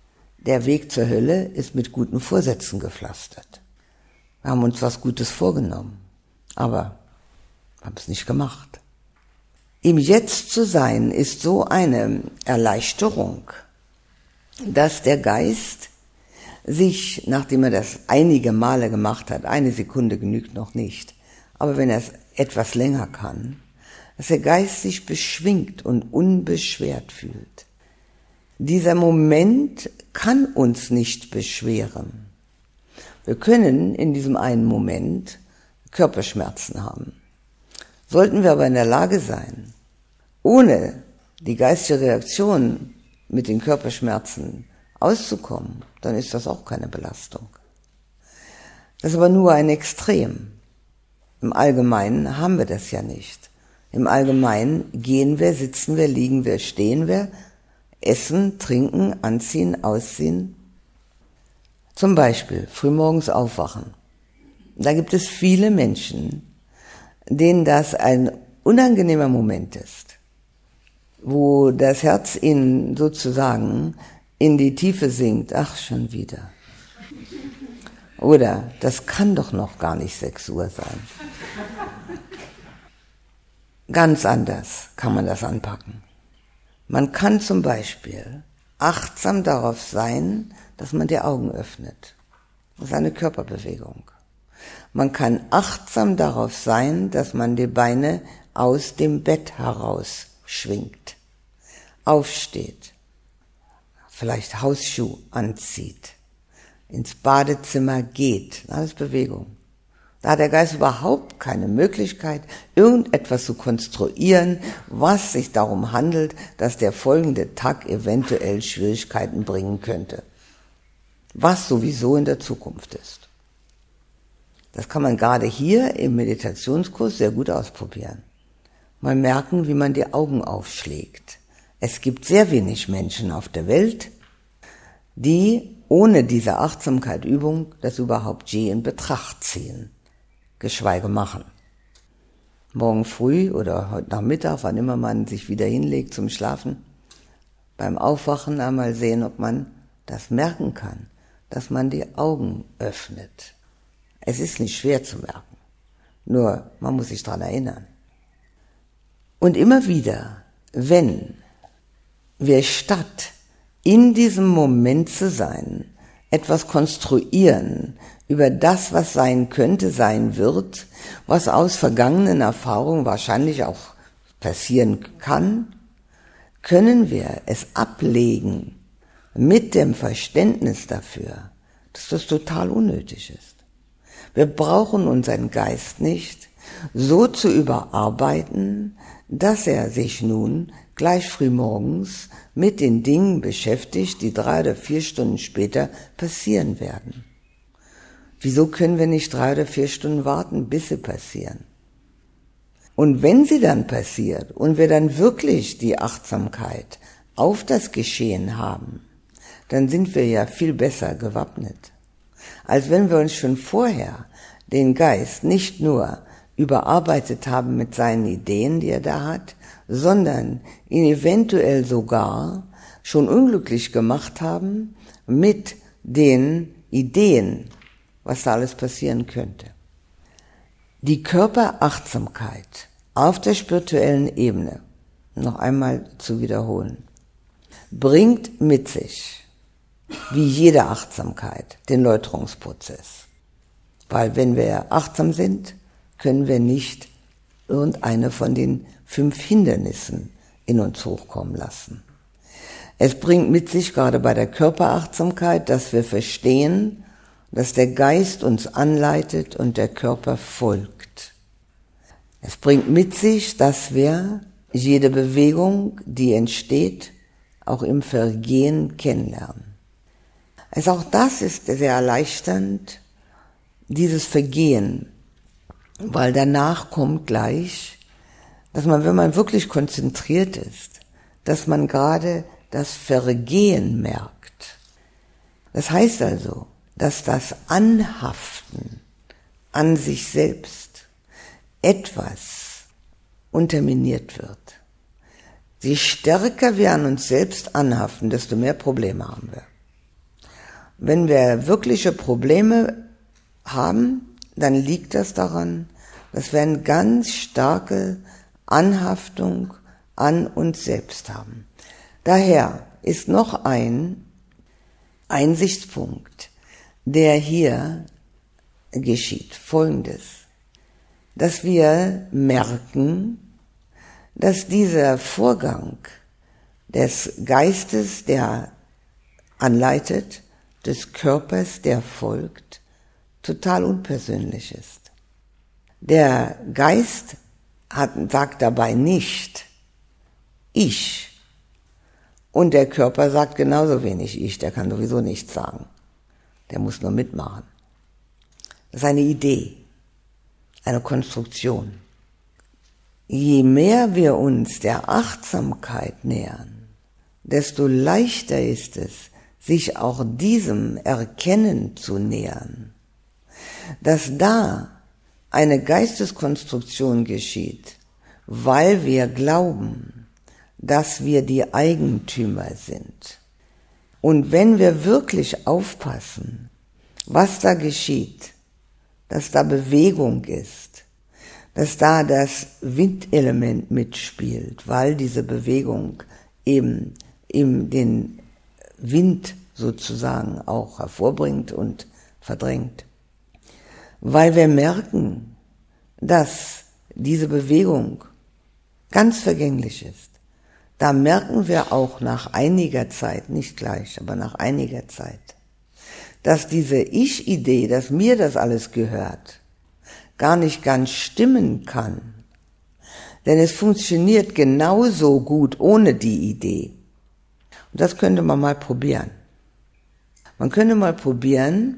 der Weg zur Hölle ist mit guten Vorsätzen gepflastert. Wir haben uns was Gutes vorgenommen, aber haben es nicht gemacht. Im Jetzt zu sein ist so eine Erleichterung, dass der Geist sich, nachdem er das einige Male gemacht hat, eine Sekunde genügt noch nicht, aber wenn er es etwas länger kann, dass der Geist sich beschwingt und unbeschwert fühlt. Dieser Moment kann uns nicht beschweren. Wir können in diesem einen Moment Körperschmerzen haben. Sollten wir aber in der Lage sein, ohne die geistige Reaktion mit den Körperschmerzen auszukommen, dann ist das auch keine Belastung. Das ist aber nur ein Extrem. Im Allgemeinen haben wir das ja nicht. Im Allgemeinen gehen wir, sitzen wir, liegen wir, stehen wir, essen, trinken, anziehen, ausziehen. Zum Beispiel frühmorgens aufwachen. Da gibt es viele Menschen, denen das ein unangenehmer Moment ist, wo das Herz ihnen sozusagen in die Tiefe sinkt. Ach, schon wieder. Oder, das kann doch noch gar nicht sechs Uhr sein. Ganz anders kann man das anpacken. Man kann zum Beispiel achtsam darauf sein, dass man die Augen öffnet. Das ist eine Körperbewegung. Man kann achtsam darauf sein, dass man die Beine aus dem Bett heraus schwingt, aufsteht, vielleicht Hausschuh anzieht, ins Badezimmer geht. Alles Bewegung. Da hat der Geist überhaupt keine Möglichkeit, irgendetwas zu konstruieren, was sich darum handelt, dass der folgende Tag eventuell Schwierigkeiten bringen könnte. Was sowieso in der Zukunft ist. Das kann man gerade hier im Meditationskurs sehr gut ausprobieren. Mal merken, wie man die Augen aufschlägt. Es gibt sehr wenig Menschen auf der Welt, die ohne diese Achtsamkeitübung das überhaupt je in Betracht ziehen, geschweige machen. Morgen früh oder heute Nachmittag, wann immer man sich wieder hinlegt zum Schlafen, beim Aufwachen einmal sehen, ob man das merken kann, dass man die Augen öffnet. Es ist nicht schwer zu merken, nur man muss sich daran erinnern. Und immer wieder, wenn wir statt in diesem Moment zu sein, etwas konstruieren über das, was sein könnte, sein wird, was aus vergangenen Erfahrungen wahrscheinlich auch passieren kann, können wir es ablegen mit dem Verständnis dafür, dass das total unnötig ist. Wir brauchen unseren Geist nicht so zu überarbeiten, dass er sich nun gleich frühmorgens mit den Dingen beschäftigt, die drei oder vier Stunden später passieren werden. Wieso können wir nicht drei oder vier Stunden warten, bis sie passieren? Und wenn sie dann passiert und wir dann wirklich die Achtsamkeit auf das Geschehen haben, dann sind wir ja viel besser gewappnet, als wenn wir uns schon vorher den Geist nicht nur überarbeitet haben mit seinen Ideen, die er da hat, sondern ihn eventuell sogar schon unglücklich gemacht haben mit den Ideen, was da alles passieren könnte. Die Körperachtsamkeit auf der spirituellen Ebene, noch einmal zu wiederholen, bringt mit sich, wie jede Achtsamkeit, den Läuterungsprozess. Weil wenn wir achtsam sind, können wir nicht irgendeine von den fünf Hindernissen in uns hochkommen lassen. Es bringt mit sich, gerade bei der Körperachtsamkeit, dass wir verstehen, dass der Geist uns anleitet und der Körper folgt. Es bringt mit sich, dass wir jede Bewegung, die entsteht, auch im Vergehen kennenlernen. Also auch das ist sehr erleichternd, dieses Vergehen, weil danach kommt gleich, dass man, wenn man wirklich konzentriert ist, dass man gerade das Vergehen merkt. Das heißt also, dass das Anhaften an sich selbst etwas unterminiert wird. Je stärker wir an uns selbst anhaften, desto mehr Probleme haben wir. Wenn wir wirkliche Probleme haben, dann liegt das daran, dass wir eine ganz starke Anhaftung an uns selbst haben. Daher ist noch ein Einsichtspunkt, der hier geschieht, folgendes, dass wir merken, dass dieser Vorgang des Geistes, der anleitet, des Körpers, der folgt, total unpersönlich ist. Der Geist hat, sagt dabei nicht ich und der Körper sagt genauso wenig ich, der kann sowieso nichts sagen, der muss nur mitmachen. Das ist eine Idee, eine Konstruktion. Je mehr wir uns der Achtsamkeit nähern, desto leichter ist es, sich auch diesem Erkennen zu nähern, dass da eine Geisteskonstruktion geschieht, weil wir glauben, dass wir die Eigentümer sind. Und wenn wir wirklich aufpassen, was da geschieht, dass da Bewegung ist, dass da das Windelement mitspielt, weil diese Bewegung eben, eben den Wind sozusagen auch hervorbringt und verdrängt. Weil wir merken, dass diese Bewegung ganz vergänglich ist. Da merken wir auch nach einiger Zeit, nicht gleich, aber nach einiger Zeit, dass diese Ich-Idee, dass mir das alles gehört, gar nicht ganz stimmen kann. Denn es funktioniert genauso gut ohne die Idee. Und das könnte man mal probieren. Man könnte mal probieren,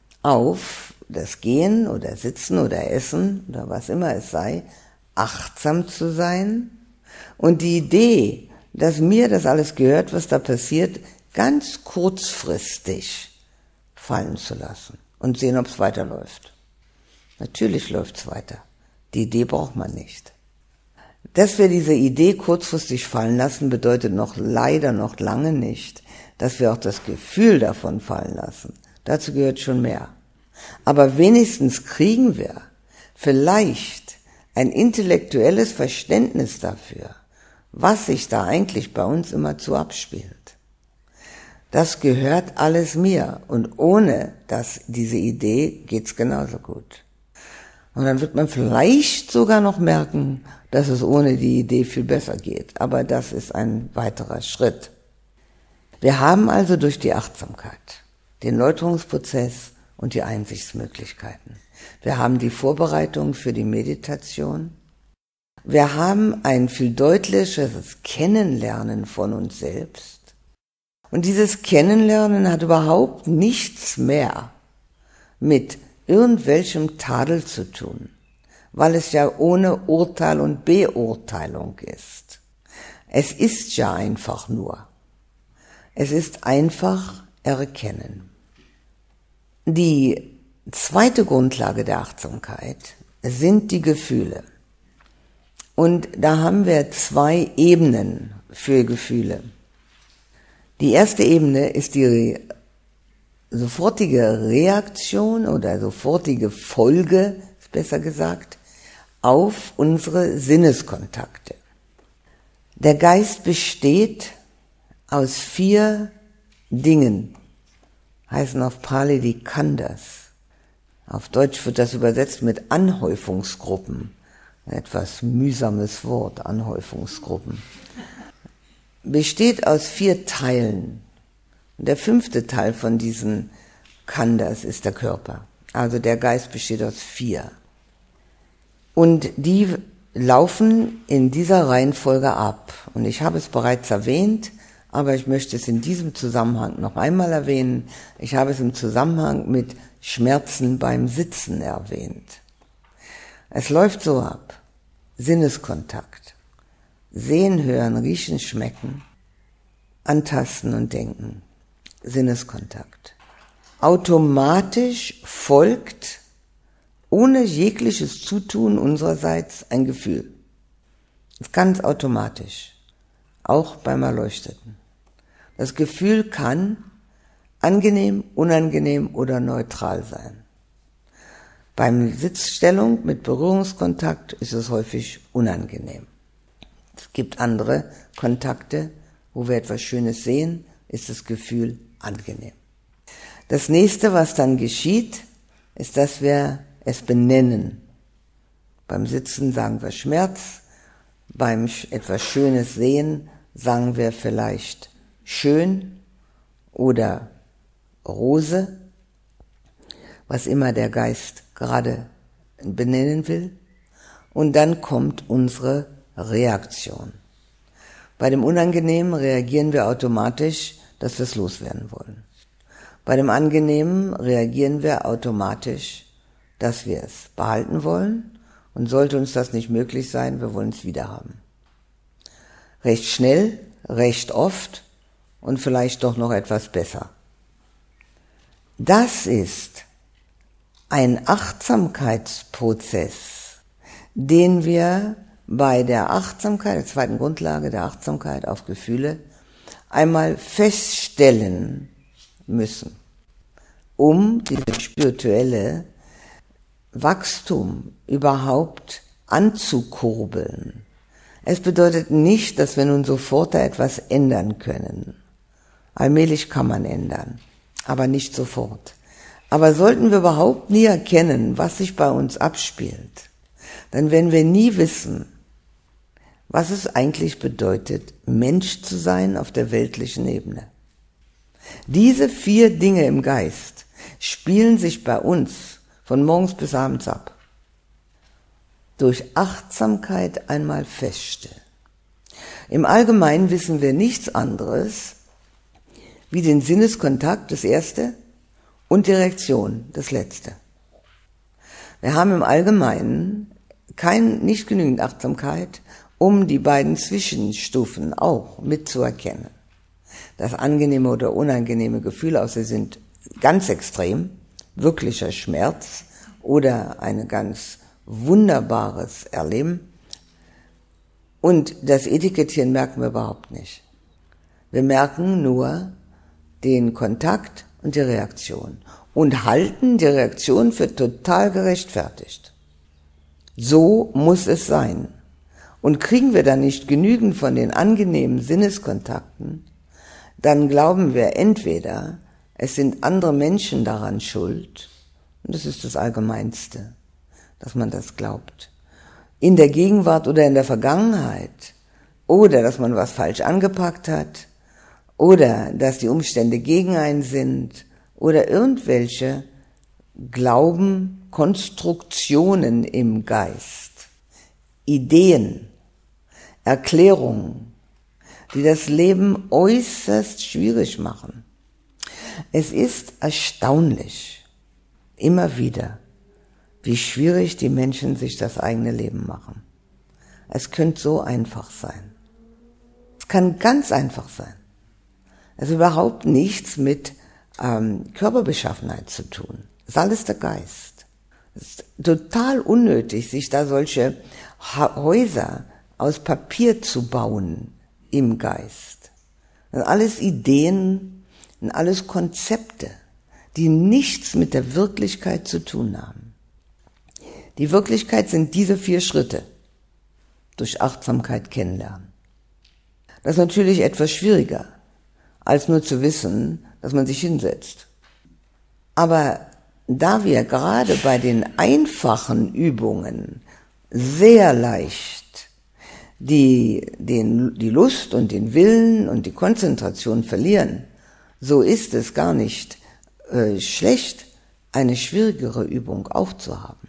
auf das Gehen oder Sitzen oder Essen oder was immer es sei, achtsam zu sein und die Idee, dass mir das alles gehört, was da passiert, ganz kurzfristig fallen zu lassen und sehen, ob es weiterläuft. Natürlich läuft es weiter. Die Idee braucht man nicht. Dass wir diese Idee kurzfristig fallen lassen, bedeutet noch leider noch lange nicht, dass wir auch das Gefühl davon fallen lassen. Dazu gehört schon mehr. Aber wenigstens kriegen wir vielleicht ein intellektuelles Verständnis dafür, was sich da eigentlich bei uns immerzu abspielt. Das gehört alles mir und ohne das, diese Idee geht's genauso gut. Und dann wird man vielleicht sogar noch merken, dass es ohne die Idee viel besser geht. Aber das ist ein weiterer Schritt. Wir haben also durch die Achtsamkeit den Läuterungsprozess und die Einsichtsmöglichkeiten. Wir haben die Vorbereitung für die Meditation. Wir haben ein viel deutlicheres Kennenlernen von uns selbst. Und dieses Kennenlernen hat überhaupt nichts mehr mit irgendwelchem Tadel zu tun, weil es ja ohne Urteil und Beurteilung ist. Es ist ja einfach nur. Es ist einfach Erkennen. Die zweite Grundlage der Achtsamkeit sind die Gefühle. Und da haben wir zwei Ebenen für Gefühle. Die erste Ebene ist die sofortige Reaktion oder sofortige Folge, ist besser gesagt, auf unsere Sinneskontakte. Der Geist besteht aus vier Dingen, heißen auf Pali die Khandhas. Auf Deutsch wird das übersetzt mit Anhäufungsgruppen. Ein etwas mühsames Wort, Anhäufungsgruppen. Besteht aus vier Teilen. Und der fünfte Teil von diesen Khandhas ist der Körper. Also der Geist besteht aus vier. Und die laufen in dieser Reihenfolge ab. Und ich habe es bereits erwähnt, aber ich möchte es in diesem Zusammenhang noch einmal erwähnen. Ich habe es im Zusammenhang mit Schmerzen beim Sitzen erwähnt. Es läuft so ab. Sinneskontakt. Sehen, hören, riechen, schmecken. Antasten und denken. Sinneskontakt. Automatisch folgt, ohne jegliches Zutun unsererseits, ein Gefühl. Ganz automatisch. Auch beim Erleuchteten. Das Gefühl kann angenehm, unangenehm oder neutral sein. Beim Sitzstellung mit Berührungskontakt ist es häufig unangenehm. Es gibt andere Kontakte, wo wir etwas Schönes sehen, ist das Gefühl angenehm. Das nächste, was dann geschieht, ist, dass wir es benennen. Beim Sitzen sagen wir Schmerz, beim etwas Schönes sehen sagen wir vielleicht schön oder Rose, was immer der Geist gerade benennen will. Und dann kommt unsere Reaktion. Bei dem Unangenehmen reagieren wir automatisch, dass wir es loswerden wollen. Bei dem Angenehmen reagieren wir automatisch, dass wir es behalten wollen, und sollte uns das nicht möglich sein, wir wollen es wieder haben. Recht schnell, recht oft und vielleicht doch noch etwas besser. Das ist ein Achtsamkeitsprozess, den wir bei der Achtsamkeit, der zweiten Grundlage der Achtsamkeit auf Gefühle, einmal feststellen müssen, um dieses spirituelle Wachstum überhaupt anzukurbeln. Es bedeutet nicht, dass wir nun sofort da etwas ändern können. Allmählich kann man ändern, aber nicht sofort. Aber sollten wir überhaupt nie erkennen, was sich bei uns abspielt, dann werden wir nie wissen, was es eigentlich bedeutet, Mensch zu sein auf der weltlichen Ebene. Diese vier Dinge im Geist spielen sich bei uns von morgens bis abends ab. Durch Achtsamkeit einmal feststellen. Im Allgemeinen wissen wir nichts anderes wie den Sinneskontakt, das erste, und die Reaktion, das letzte. Wir haben im Allgemeinen kein, nicht genügend Achtsamkeit, um die beiden Zwischenstufen auch mitzuerkennen. Das angenehme oder unangenehme Gefühl, außer sie sind ganz extrem, wirklicher Schmerz oder ein ganz wunderbares Erleben. Und das Etikettieren merken wir überhaupt nicht. Wir merken nur den Kontakt und die Reaktion und halten die Reaktion für total gerechtfertigt. So muss es sein. Und kriegen wir dann nicht genügend von den angenehmen Sinneskontakten, dann glauben wir entweder, es sind andere Menschen daran schuld, und das ist das Allgemeinste, dass man das glaubt, in der Gegenwart oder in der Vergangenheit, oder dass man was falsch angepackt hat, oder dass die Umstände gegen einen sind, oder irgendwelche Glauben, Konstruktionen im Geist, Ideen, Erklärungen, die das Leben äußerst schwierig machen. Es ist erstaunlich, immer wieder, wie schwierig die Menschen sich das eigene Leben machen. Es könnte so einfach sein. Es kann ganz einfach sein. Es hat überhaupt nichts mit ähm, Körperbeschaffenheit zu tun. Es ist alles der Geist. Es ist total unnötig, sich da solche ha- Häuser aus Papier zu bauen im Geist. Das sind alles Ideen und alles Konzepte, die nichts mit der Wirklichkeit zu tun haben. Die Wirklichkeit sind diese vier Schritte. Durch Achtsamkeit kennenlernen. Das ist natürlich etwas schwieriger, als nur zu wissen, dass man sich hinsetzt. Aber da wir gerade bei den einfachen Übungen sehr leicht die, den, die Lust und den Willen und die Konzentration verlieren, so ist es gar nicht äh, schlecht, eine schwierigere Übung auch zu haben.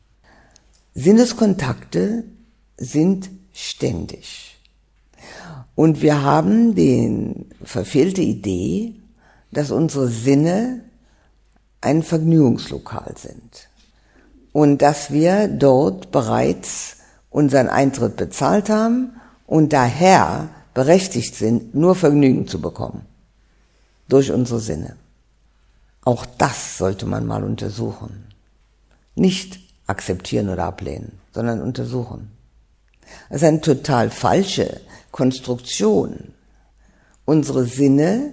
Sinneskontakte sind ständig. Und wir haben die verfehlte Idee, dass unsere Sinne ein Vergnügungslokal sind und dass wir dort bereits unseren Eintritt bezahlt haben und daher berechtigt sind, nur Vergnügen zu bekommen durch unsere Sinne. Auch das sollte man mal untersuchen. Nicht akzeptieren oder ablehnen, sondern untersuchen. Das ist eine total falsche Konstruktion. Unsere Sinne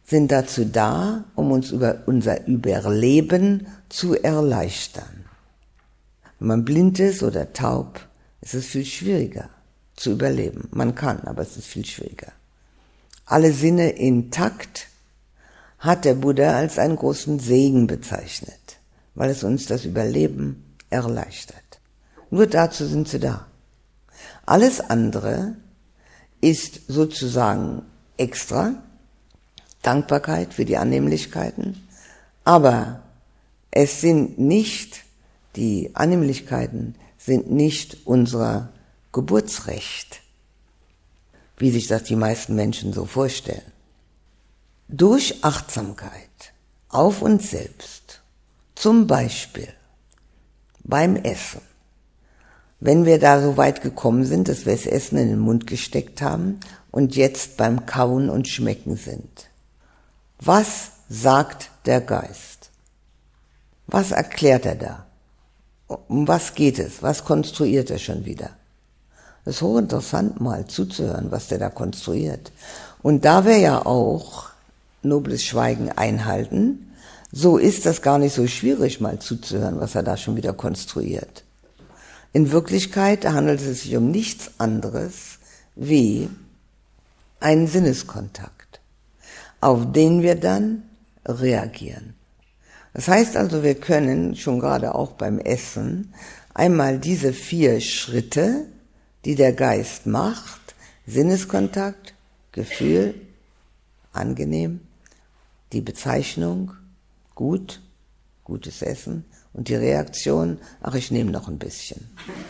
sind dazu da, um uns über unser Überleben zu erleichtern. Wenn man blind ist oder taub, ist es viel schwieriger zu überleben. Man kann, aber es ist viel schwieriger. Alle Sinne intakt hat der Buddha als einen großen Segen bezeichnet, weil es uns das Überleben erleichtert. Nur dazu sind sie da. Alles andere ist sozusagen extra, Dankbarkeit für die Annehmlichkeiten, aber es sind nicht, die Annehmlichkeiten sind nicht unser Geburtsrecht, wie sich das die meisten Menschen so vorstellen. Durch Achtsamkeit auf uns selbst, zum Beispiel beim Essen, wenn wir da so weit gekommen sind, dass wir das Essen in den Mund gesteckt haben und jetzt beim Kauen und Schmecken sind. Was sagt der Geist? Was erklärt er da? Um was geht es? Was konstruiert er schon wieder? Es ist hochinteressant, mal zuzuhören, was der da konstruiert. Und da wir ja auch nobles Schweigen einhalten, so ist das gar nicht so schwierig, mal zuzuhören, was er da schon wieder konstruiert. In Wirklichkeit handelt es sich um nichts anderes wie einen Sinneskontakt, auf den wir dann reagieren. Das heißt also, wir können schon gerade auch beim Essen einmal diese vier Schritte, die der Geist macht, Sinneskontakt, Gefühl, angenehm, die Bezeichnung, gut, gutes Essen und die Reaktion, ach, ich nehme noch ein bisschen.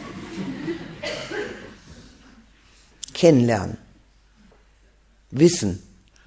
Kennenlernen, Wissen.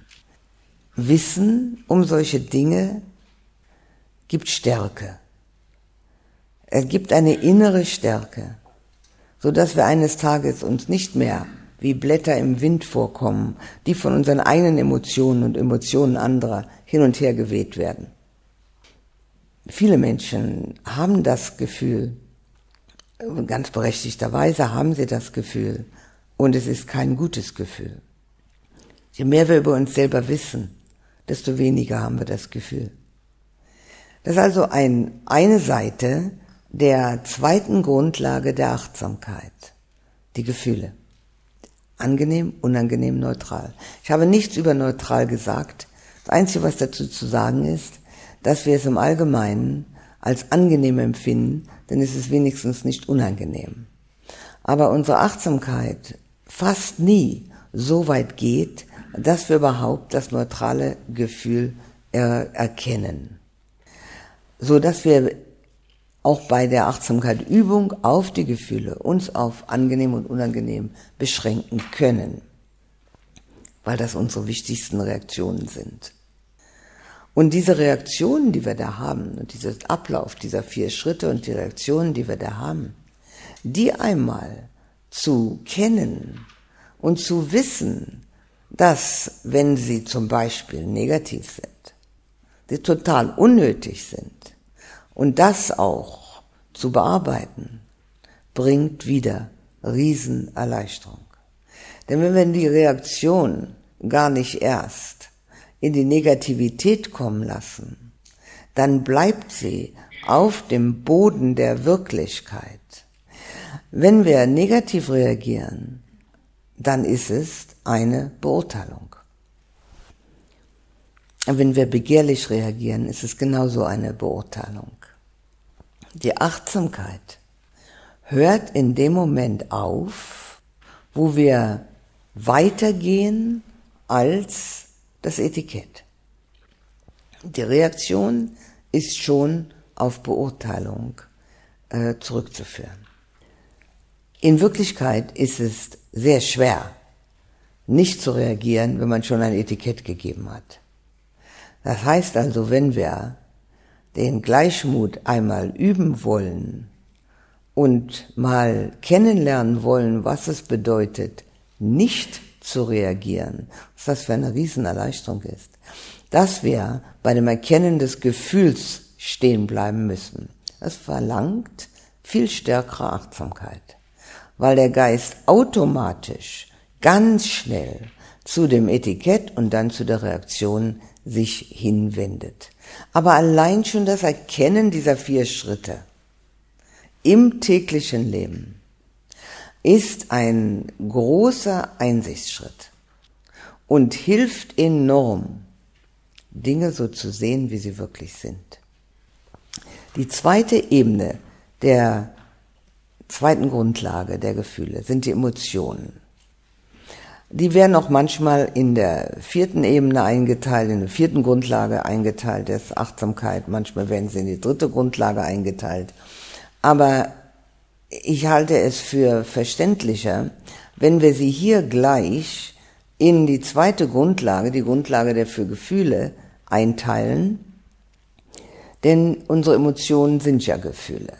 Wissen um solche Dinge gibt Stärke. Es gibt eine innere Stärke, so dass wir eines Tages uns nicht mehr wie Blätter im Wind vorkommen, die von unseren eigenen Emotionen und Emotionen anderer hin und her geweht werden. Viele Menschen haben das Gefühl, ganz berechtigterweise haben sie das Gefühl, und es ist kein gutes Gefühl. Je mehr wir über uns selber wissen, desto weniger haben wir das Gefühl. Das ist also ein, eine Seite der zweiten Grundlage der Achtsamkeit, die Gefühle. Angenehm, unangenehm, neutral. Ich habe nichts über neutral gesagt. Das Einzige, was dazu zu sagen ist, dass wir es im Allgemeinen als angenehm empfinden, denn es ist wenigstens nicht unangenehm. Aber unsere Achtsamkeit fast nie so weit geht, dass wir überhaupt das neutrale Gefühl er- erkennen. So dass wir auch bei der Achtsamkeit-Übung auf die Gefühle uns auf angenehm und unangenehm beschränken können, weil das unsere wichtigsten Reaktionen sind. Und diese Reaktionen, die wir da haben, und dieser Ablauf dieser vier Schritte und die Reaktionen, die wir da haben, die einmal zu kennen und zu wissen, dass, wenn sie zum Beispiel negativ sind, die total unnötig sind, und das auch zu bearbeiten, bringt wieder Riesenerleichterung. Denn wenn wir die Reaktion gar nicht erst in die Negativität kommen lassen, dann bleibt sie auf dem Boden der Wirklichkeit. Wenn wir negativ reagieren, dann ist es eine Beurteilung. Wenn wir begehrlich reagieren, ist es genauso eine Beurteilung. Die Achtsamkeit hört in dem Moment auf, wo wir weitergehen als das Etikett. Die Reaktion ist schon auf Beurteilung äh, zurückzuführen. In Wirklichkeit ist es sehr schwer, nicht zu reagieren, wenn man schon ein Etikett gegeben hat. Das heißt also, wenn wir den Gleichmut einmal üben wollen und mal kennenlernen wollen, was es bedeutet, nicht zu reagieren, was das für eine Riesenerleichterung ist, dass wir bei dem Erkennen des Gefühls stehen bleiben müssen. Das verlangt viel stärkere Achtsamkeit, weil der Geist automatisch ganz schnell zu dem Etikett und dann zu der Reaktion sich hinwendet. Aber allein schon das Erkennen dieser vier Schritte im täglichen Leben ist ein großer Einsichtsschritt und hilft enorm, Dinge so zu sehen, wie sie wirklich sind. Die zweite Ebene der zweiten Grundlage der Gefühle sind die Emotionen. Die werden auch manchmal in der vierten Ebene eingeteilt, in der vierten Grundlage eingeteilt, das ist Achtsamkeit, manchmal werden sie in die dritte Grundlage eingeteilt. Aber ich halte es für verständlicher, wenn wir sie hier gleich in die zweite Grundlage, die Grundlage der vier Gefühle, einteilen, denn unsere Emotionen sind ja Gefühle.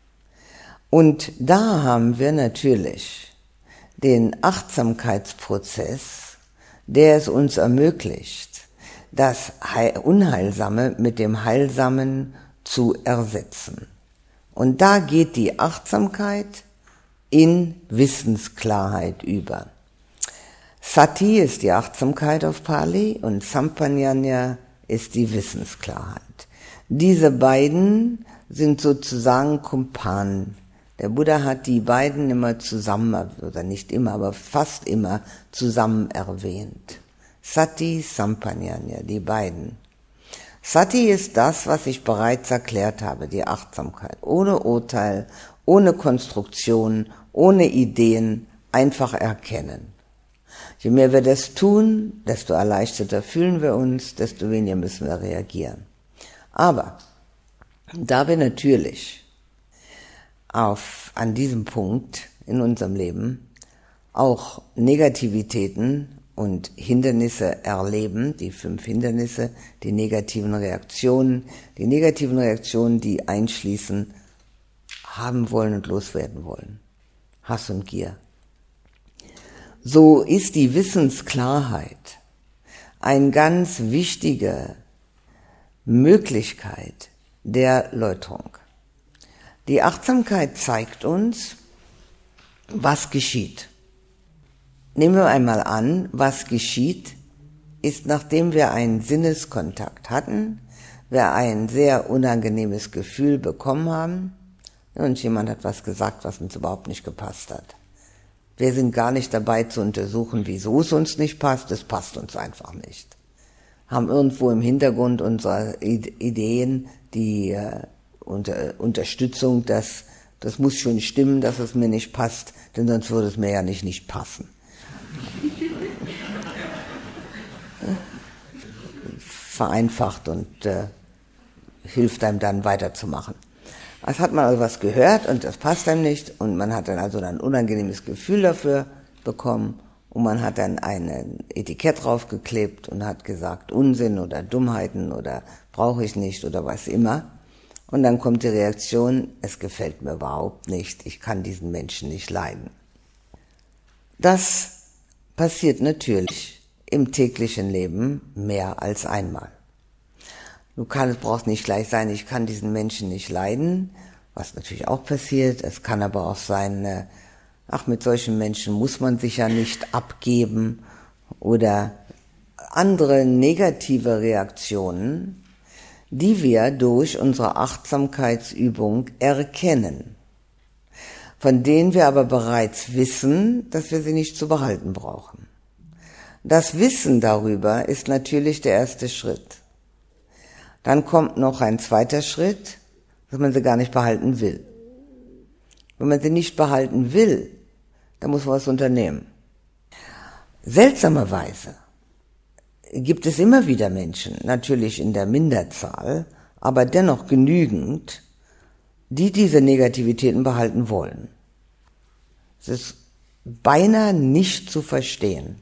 Und da haben wir natürlich den Achtsamkeitsprozess, der es uns ermöglicht, das Unheilsame mit dem Heilsamen zu ersetzen. Und da geht die Achtsamkeit in Wissensklarheit über. Sati ist die Achtsamkeit auf Pali und Sampajanya ist die Wissensklarheit. Diese beiden sind sozusagen Kumpanen. Der Buddha hat die beiden immer zusammen, oder nicht immer, aber fast immer zusammen erwähnt. Sati, Sampajanya, die beiden. Sati ist das, was ich bereits erklärt habe, die Achtsamkeit. Ohne Urteil, ohne Konstruktion, ohne Ideen, einfach erkennen. Je mehr wir das tun, desto erleichterter fühlen wir uns, desto weniger müssen wir reagieren. Aber da wir natürlich auf, an diesem Punkt in unserem Leben auch Negativitäten und Hindernisse erleben, die fünf Hindernisse, die negativen Reaktionen, die negativen Reaktionen, die einschließen, haben wollen und loswerden wollen. Hass und Gier. So ist die Wissensklarheit eine ganz wichtige Möglichkeit der Läuterung. Die Achtsamkeit zeigt uns, was geschieht. Nehmen wir einmal an, was geschieht, ist, nachdem wir einen Sinneskontakt hatten, wir ein sehr unangenehmes Gefühl bekommen haben und jemand hat was gesagt, was uns überhaupt nicht gepasst hat. Wir sind gar nicht dabei zu untersuchen, wieso es uns nicht passt, es passt uns einfach nicht. Haben irgendwo im Hintergrund unserer Ideen die äh, unter, Unterstützung, dass das muss schon stimmen, dass es mir nicht passt, denn sonst würde es mir ja nicht nicht passen. Vereinfacht und äh, hilft einem dann weiterzumachen. Als hat man also was gehört und das passt einem nicht und man hat dann also ein unangenehmes Gefühl dafür bekommen und man hat dann ein Etikett draufgeklebt und hat gesagt Unsinn oder Dummheiten oder brauche ich nicht oder was immer. Und dann kommt die Reaktion, es gefällt mir überhaupt nicht, ich kann diesen Menschen nicht leiden. Das passiert natürlich im täglichen Leben mehr als einmal. Du kannst, es braucht nicht gleich sein, ich kann diesen Menschen nicht leiden, was natürlich auch passiert. Es kann aber auch sein, ach, mit solchen Menschen muss man sich ja nicht abgeben oder andere negative Reaktionen, die wir durch unsere Achtsamkeitsübung erkennen, von denen wir aber bereits wissen, dass wir sie nicht zu behalten brauchen. Das Wissen darüber ist natürlich der erste Schritt. Dann kommt noch ein zweiter Schritt, dass man sie gar nicht behalten will. Wenn man sie nicht behalten will, dann muss man was unternehmen. Seltsamerweise gibt es immer wieder Menschen, natürlich in der Minderzahl, aber dennoch genügend, die diese Negativitäten behalten wollen. Es ist beinahe nicht zu verstehen,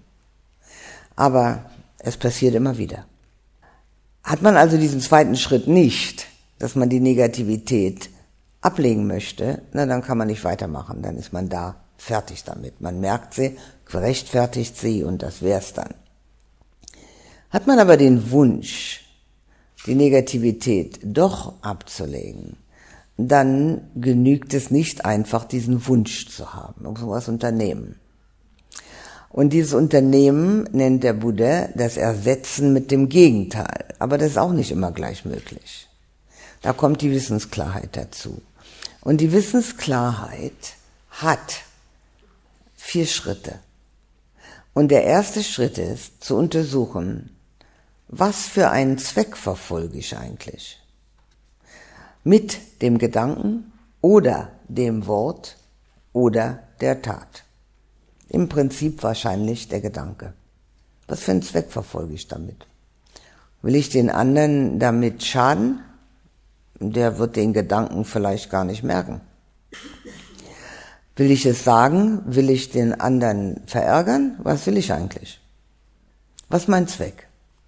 aber es passiert immer wieder. Hat man also diesen zweiten Schritt nicht, dass man die Negativität ablegen möchte, na dann kann man nicht weitermachen, dann ist man da fertig damit. Man merkt sie, rechtfertigt sie und das wär's dann. Hat man aber den Wunsch, die Negativität doch abzulegen, dann genügt es nicht einfach, diesen Wunsch zu haben. Man muss was unternehmen. Und dieses Unternehmen nennt der Buddha das Ersetzen mit dem Gegenteil. Aber das ist auch nicht immer gleich möglich. Da kommt die Wissensklarheit dazu. Und die Wissensklarheit hat vier Schritte. Und der erste Schritt ist, zu untersuchen, was für einen Zweck verfolge ich eigentlich? Mit dem Gedanken oder dem Wort oder der Tat. Im Prinzip wahrscheinlich der Gedanke. Was für einen Zweck verfolge ich damit? Will ich den anderen damit schaden? Der wird den Gedanken vielleicht gar nicht merken. Will ich es sagen? Will ich den anderen verärgern? Was will ich eigentlich? Was ist mein Zweck?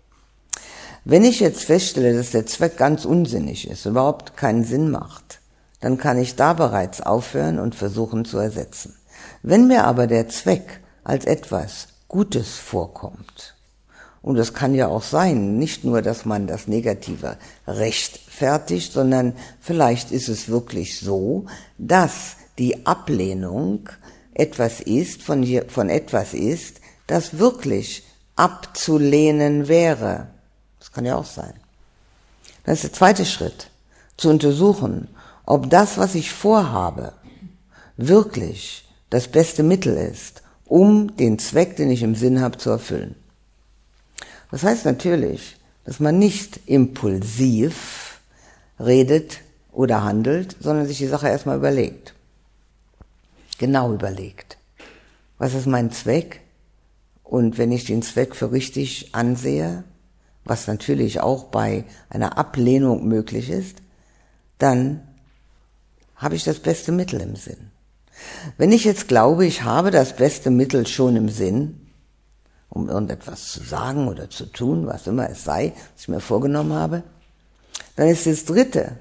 Wenn ich jetzt feststelle, dass der Zweck ganz unsinnig ist, überhaupt keinen Sinn macht, dann kann ich da bereits aufhören und versuchen zu ersetzen. Wenn mir aber der Zweck als etwas Gutes vorkommt, und das kann ja auch sein, nicht nur, dass man das Negative rechtfertigt, sondern vielleicht ist es wirklich so, dass die Ablehnung etwas ist, von, hier, von etwas ist, das wirklich abzulehnen wäre. Das kann ja auch sein. Das ist der zweite Schritt, zu untersuchen, ob das, was ich vorhabe, wirklich das beste Mittel ist, um den Zweck, den ich im Sinn habe, zu erfüllen. Das heißt natürlich, dass man nicht impulsiv redet oder handelt, sondern sich die Sache erstmal überlegt. Genau überlegt. Was ist mein Zweck? Und wenn ich den Zweck für richtig ansehe, was natürlich auch bei einer Ablehnung möglich ist, dann habe ich das beste Mittel im Sinn. Wenn ich jetzt glaube, ich habe das beste Mittel schon im Sinn, um irgendetwas zu sagen oder zu tun, was immer es sei, was ich mir vorgenommen habe, dann ist das Dritte,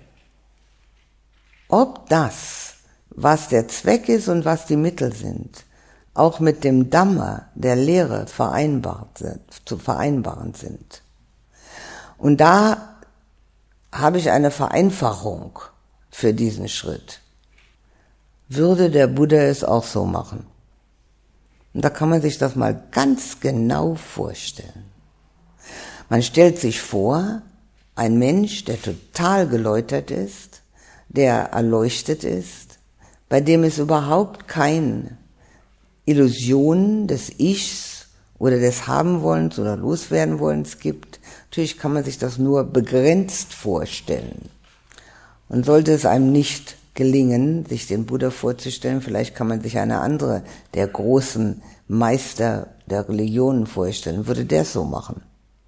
ob das, was der Zweck ist und was die Mittel sind, auch mit dem Dhamma, der Lehre, vereinbart sind, zu vereinbaren sind. Und da habe ich eine Vereinfachung für diesen Schritt. Würde der Buddha es auch so machen? Und da kann man sich das mal ganz genau vorstellen. Man stellt sich vor, ein Mensch, der total geläutert ist, der erleuchtet ist, bei dem es überhaupt keine Illusionen des Ichs oder des Habenwollens oder Loswerdenwollens gibt. Natürlich kann man sich das nur begrenzt vorstellen. Und sollte es einem nicht gelingen, sich den Buddha vorzustellen, vielleicht kann man sich eine andere der großen Meister der Religionen vorstellen, würde der es so machen.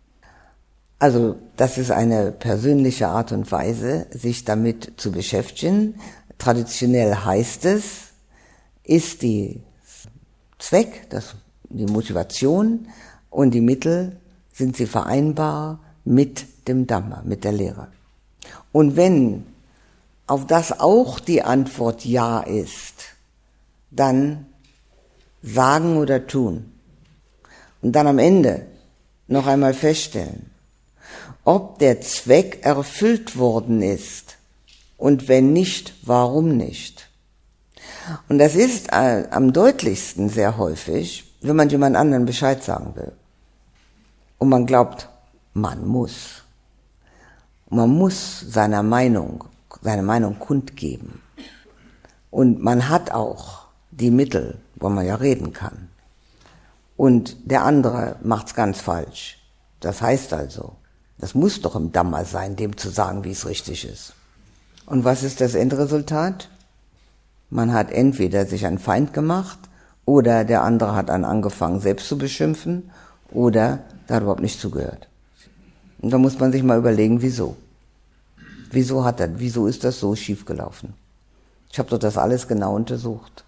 Also das ist eine persönliche Art und Weise, sich damit zu beschäftigen. Traditionell heißt es, ist die Zweck, das, die Motivation und die Mittel, sind sie vereinbar mit dem Dhamma, mit der Lehre. Und wenn auf das auch die Antwort Ja ist, dann sagen oder tun. Und dann am Ende noch einmal feststellen, ob der Zweck erfüllt worden ist und wenn nicht, warum nicht. Und das ist äh, am deutlichsten sehr häufig, wenn man jemand anderen Bescheid sagen will. Und man glaubt, man muss. Man muss seiner Meinung seine Meinung kundgeben. Und man hat auch die Mittel, wo man ja reden kann. Und der andere macht's ganz falsch. Das heißt also, das muss doch im Dhamma sein, dem zu sagen, wie es richtig ist. Und was ist das Endresultat? Man hat entweder sich einen Feind gemacht, oder der andere hat dann angefangen, selbst zu beschimpfen, oder der hat überhaupt nicht zugehört. Und da muss man sich mal überlegen, wieso. Wieso hat er, wieso ist das so schief gelaufen? Ich habe doch das alles genau untersucht.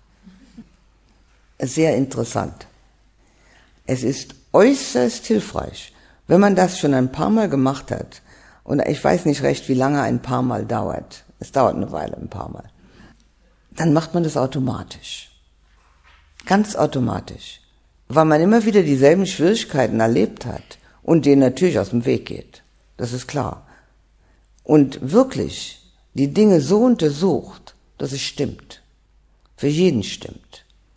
Sehr interessant. Es ist äußerst hilfreich, wenn man das schon ein paar Mal gemacht hat, und ich weiß nicht recht, wie lange ein paar Mal dauert. Es dauert eine Weile, ein paar Mal. Dann macht man das automatisch. Ganz automatisch. Weil man immer wieder dieselben Schwierigkeiten erlebt hat und denen natürlich aus dem Weg geht. Das ist klar. Und wirklich die Dinge so untersucht, dass es stimmt. Für jeden stimmt.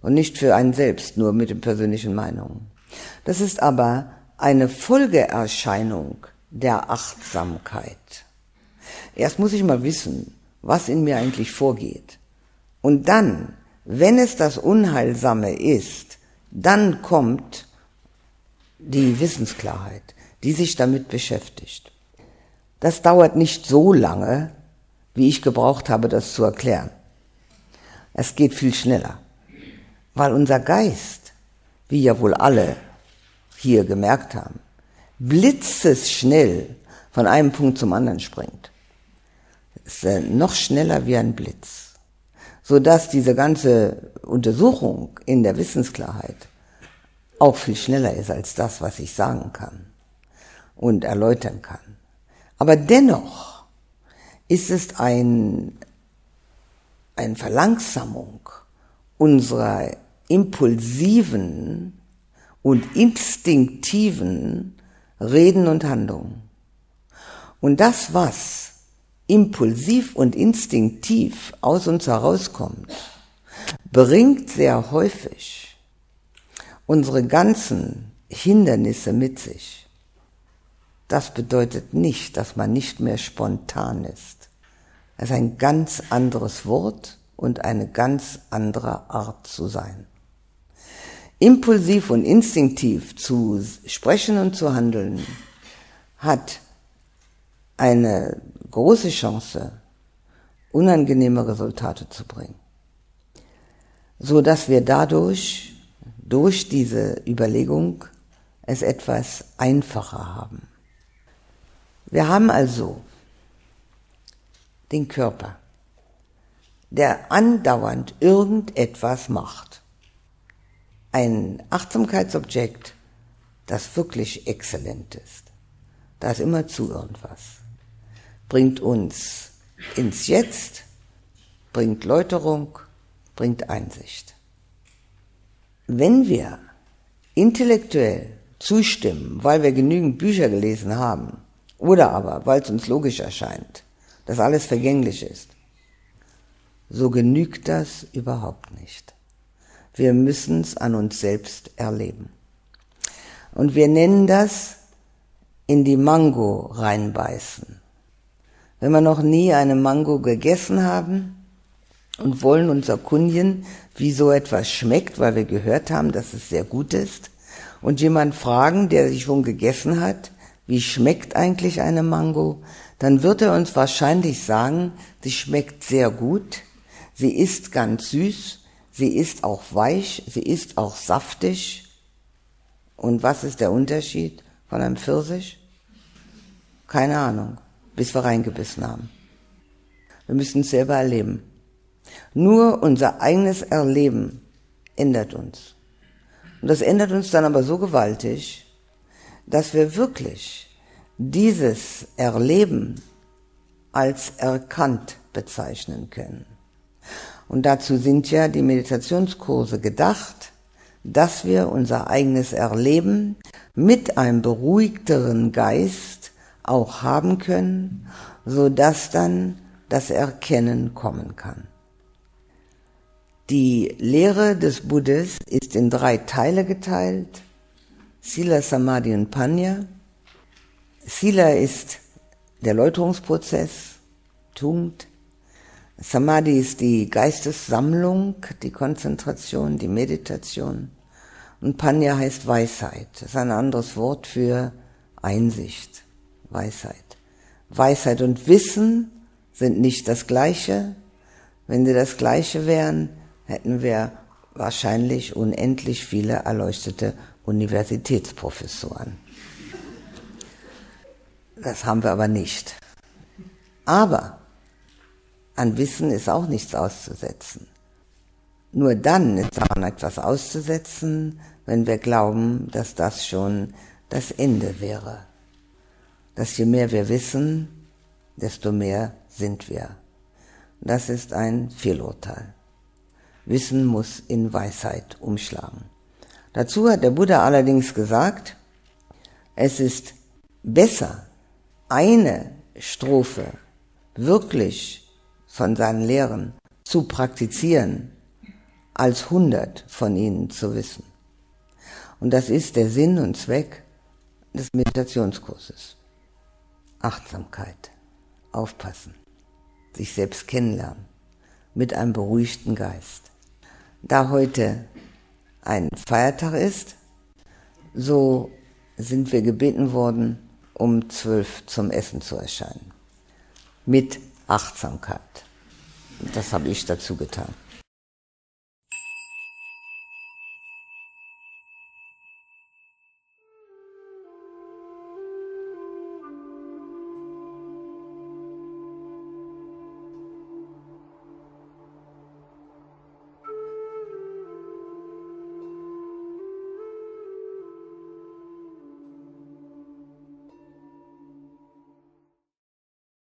und nicht für einen selbst, nur mit den persönlichen Meinungen. Das ist aber eine Folgeerscheinung der Achtsamkeit. Erst muss ich mal wissen, was in mir eigentlich vorgeht. Und dann, wenn es das Unheilsame ist, dann kommt die Wissensklarheit, die sich damit beschäftigt. Das dauert nicht so lange, wie ich gebraucht habe, das zu erklären. Es geht viel schneller, weil unser Geist, wie ja wohl alle hier gemerkt haben, blitzesschnell von einem Punkt zum anderen springt. Es ist noch schneller wie ein Blitz, sodass diese ganze Untersuchung in der Wissensklarheit auch viel schneller ist als das, was ich sagen kann und erläutern kann. Aber dennoch ist es ein, eine Verlangsamung unserer impulsiven und instinktiven Reden und Handlungen. Und das, was impulsiv und instinktiv aus uns herauskommt, bringt sehr häufig unsere ganzen Hindernisse mit sich. Das bedeutet nicht, dass man nicht mehr spontan ist. Es ist ein ganz anderes Wort und eine ganz andere Art zu sein. Impulsiv und instinktiv zu sprechen und zu handeln hat eine große Chance, unangenehme Resultate zu bringen, so dass wir dadurch, durch diese Überlegung, es etwas einfacher haben. Wir haben also den Körper, der andauernd irgendetwas macht. Ein Achtsamkeitsobjekt, das wirklich exzellent ist. Da ist immer zu irgendwas. Bringt uns ins Jetzt, bringt Läuterung, bringt Einsicht. Wenn wir intellektuell zustimmen, weil wir genügend Bücher gelesen haben, oder aber, weil es uns logisch erscheint, dass alles vergänglich ist, so genügt das überhaupt nicht. Wir müssen es an uns selbst erleben. Und wir nennen das in die Mango reinbeißen. Wenn wir noch nie eine Mango gegessen haben und wollen uns erkundigen, wie so etwas schmeckt, weil wir gehört haben, dass es sehr gut ist, und jemand fragen, der sich schon gegessen hat, wie schmeckt eigentlich eine Mango, dann wird er uns wahrscheinlich sagen, sie schmeckt sehr gut, sie ist ganz süß, sie ist auch weich, sie ist auch saftig. Und was ist der Unterschied von einem Pfirsich? Keine Ahnung, bis wir reingebissen haben. Wir müssen es selber erleben. Nur unser eigenes Erleben ändert uns. Und das ändert uns dann aber so gewaltig, dass wir wirklich dieses Erleben als erkannt bezeichnen können. Und dazu sind ja die Meditationskurse gedacht, dass wir unser eigenes Erleben mit einem beruhigteren Geist auch haben können, so dass dann das Erkennen kommen kann. Die Lehre des Buddhas ist in drei Teile geteilt: Sila, Samadhi und Panya. Sila ist der Läuterungsprozess, Tugend. Samadhi ist die Geistessammlung, die Konzentration, die Meditation. Und Panya heißt Weisheit. Das ist ein anderes Wort für Einsicht, Weisheit. Weisheit und Wissen sind nicht das Gleiche. Wenn sie das Gleiche wären, hätten wir wahrscheinlich unendlich viele erleuchtete Universitätsprofessoren. Das haben wir aber nicht. Aber an Wissen ist auch nichts auszusetzen. Nur dann ist daran etwas auszusetzen, wenn wir glauben, dass das schon das Ende wäre. Dass je mehr wir wissen, desto mehr sind wir. Das ist ein Fehlurteil. Wissen muss in Weisheit umschlagen. Dazu hat der Buddha allerdings gesagt, es ist besser, eine Strophe wirklich von seinen Lehren zu praktizieren, als hundert von ihnen zu wissen. Und das ist der Sinn und Zweck des Meditationskurses. Achtsamkeit, aufpassen, sich selbst kennenlernen, mit einem beruhigten Geist. Da heute ein Feiertag ist, so sind wir gebeten worden, um zwölf zum Essen zu erscheinen. Mit Achtsamkeit. Das habe ich dazu getan.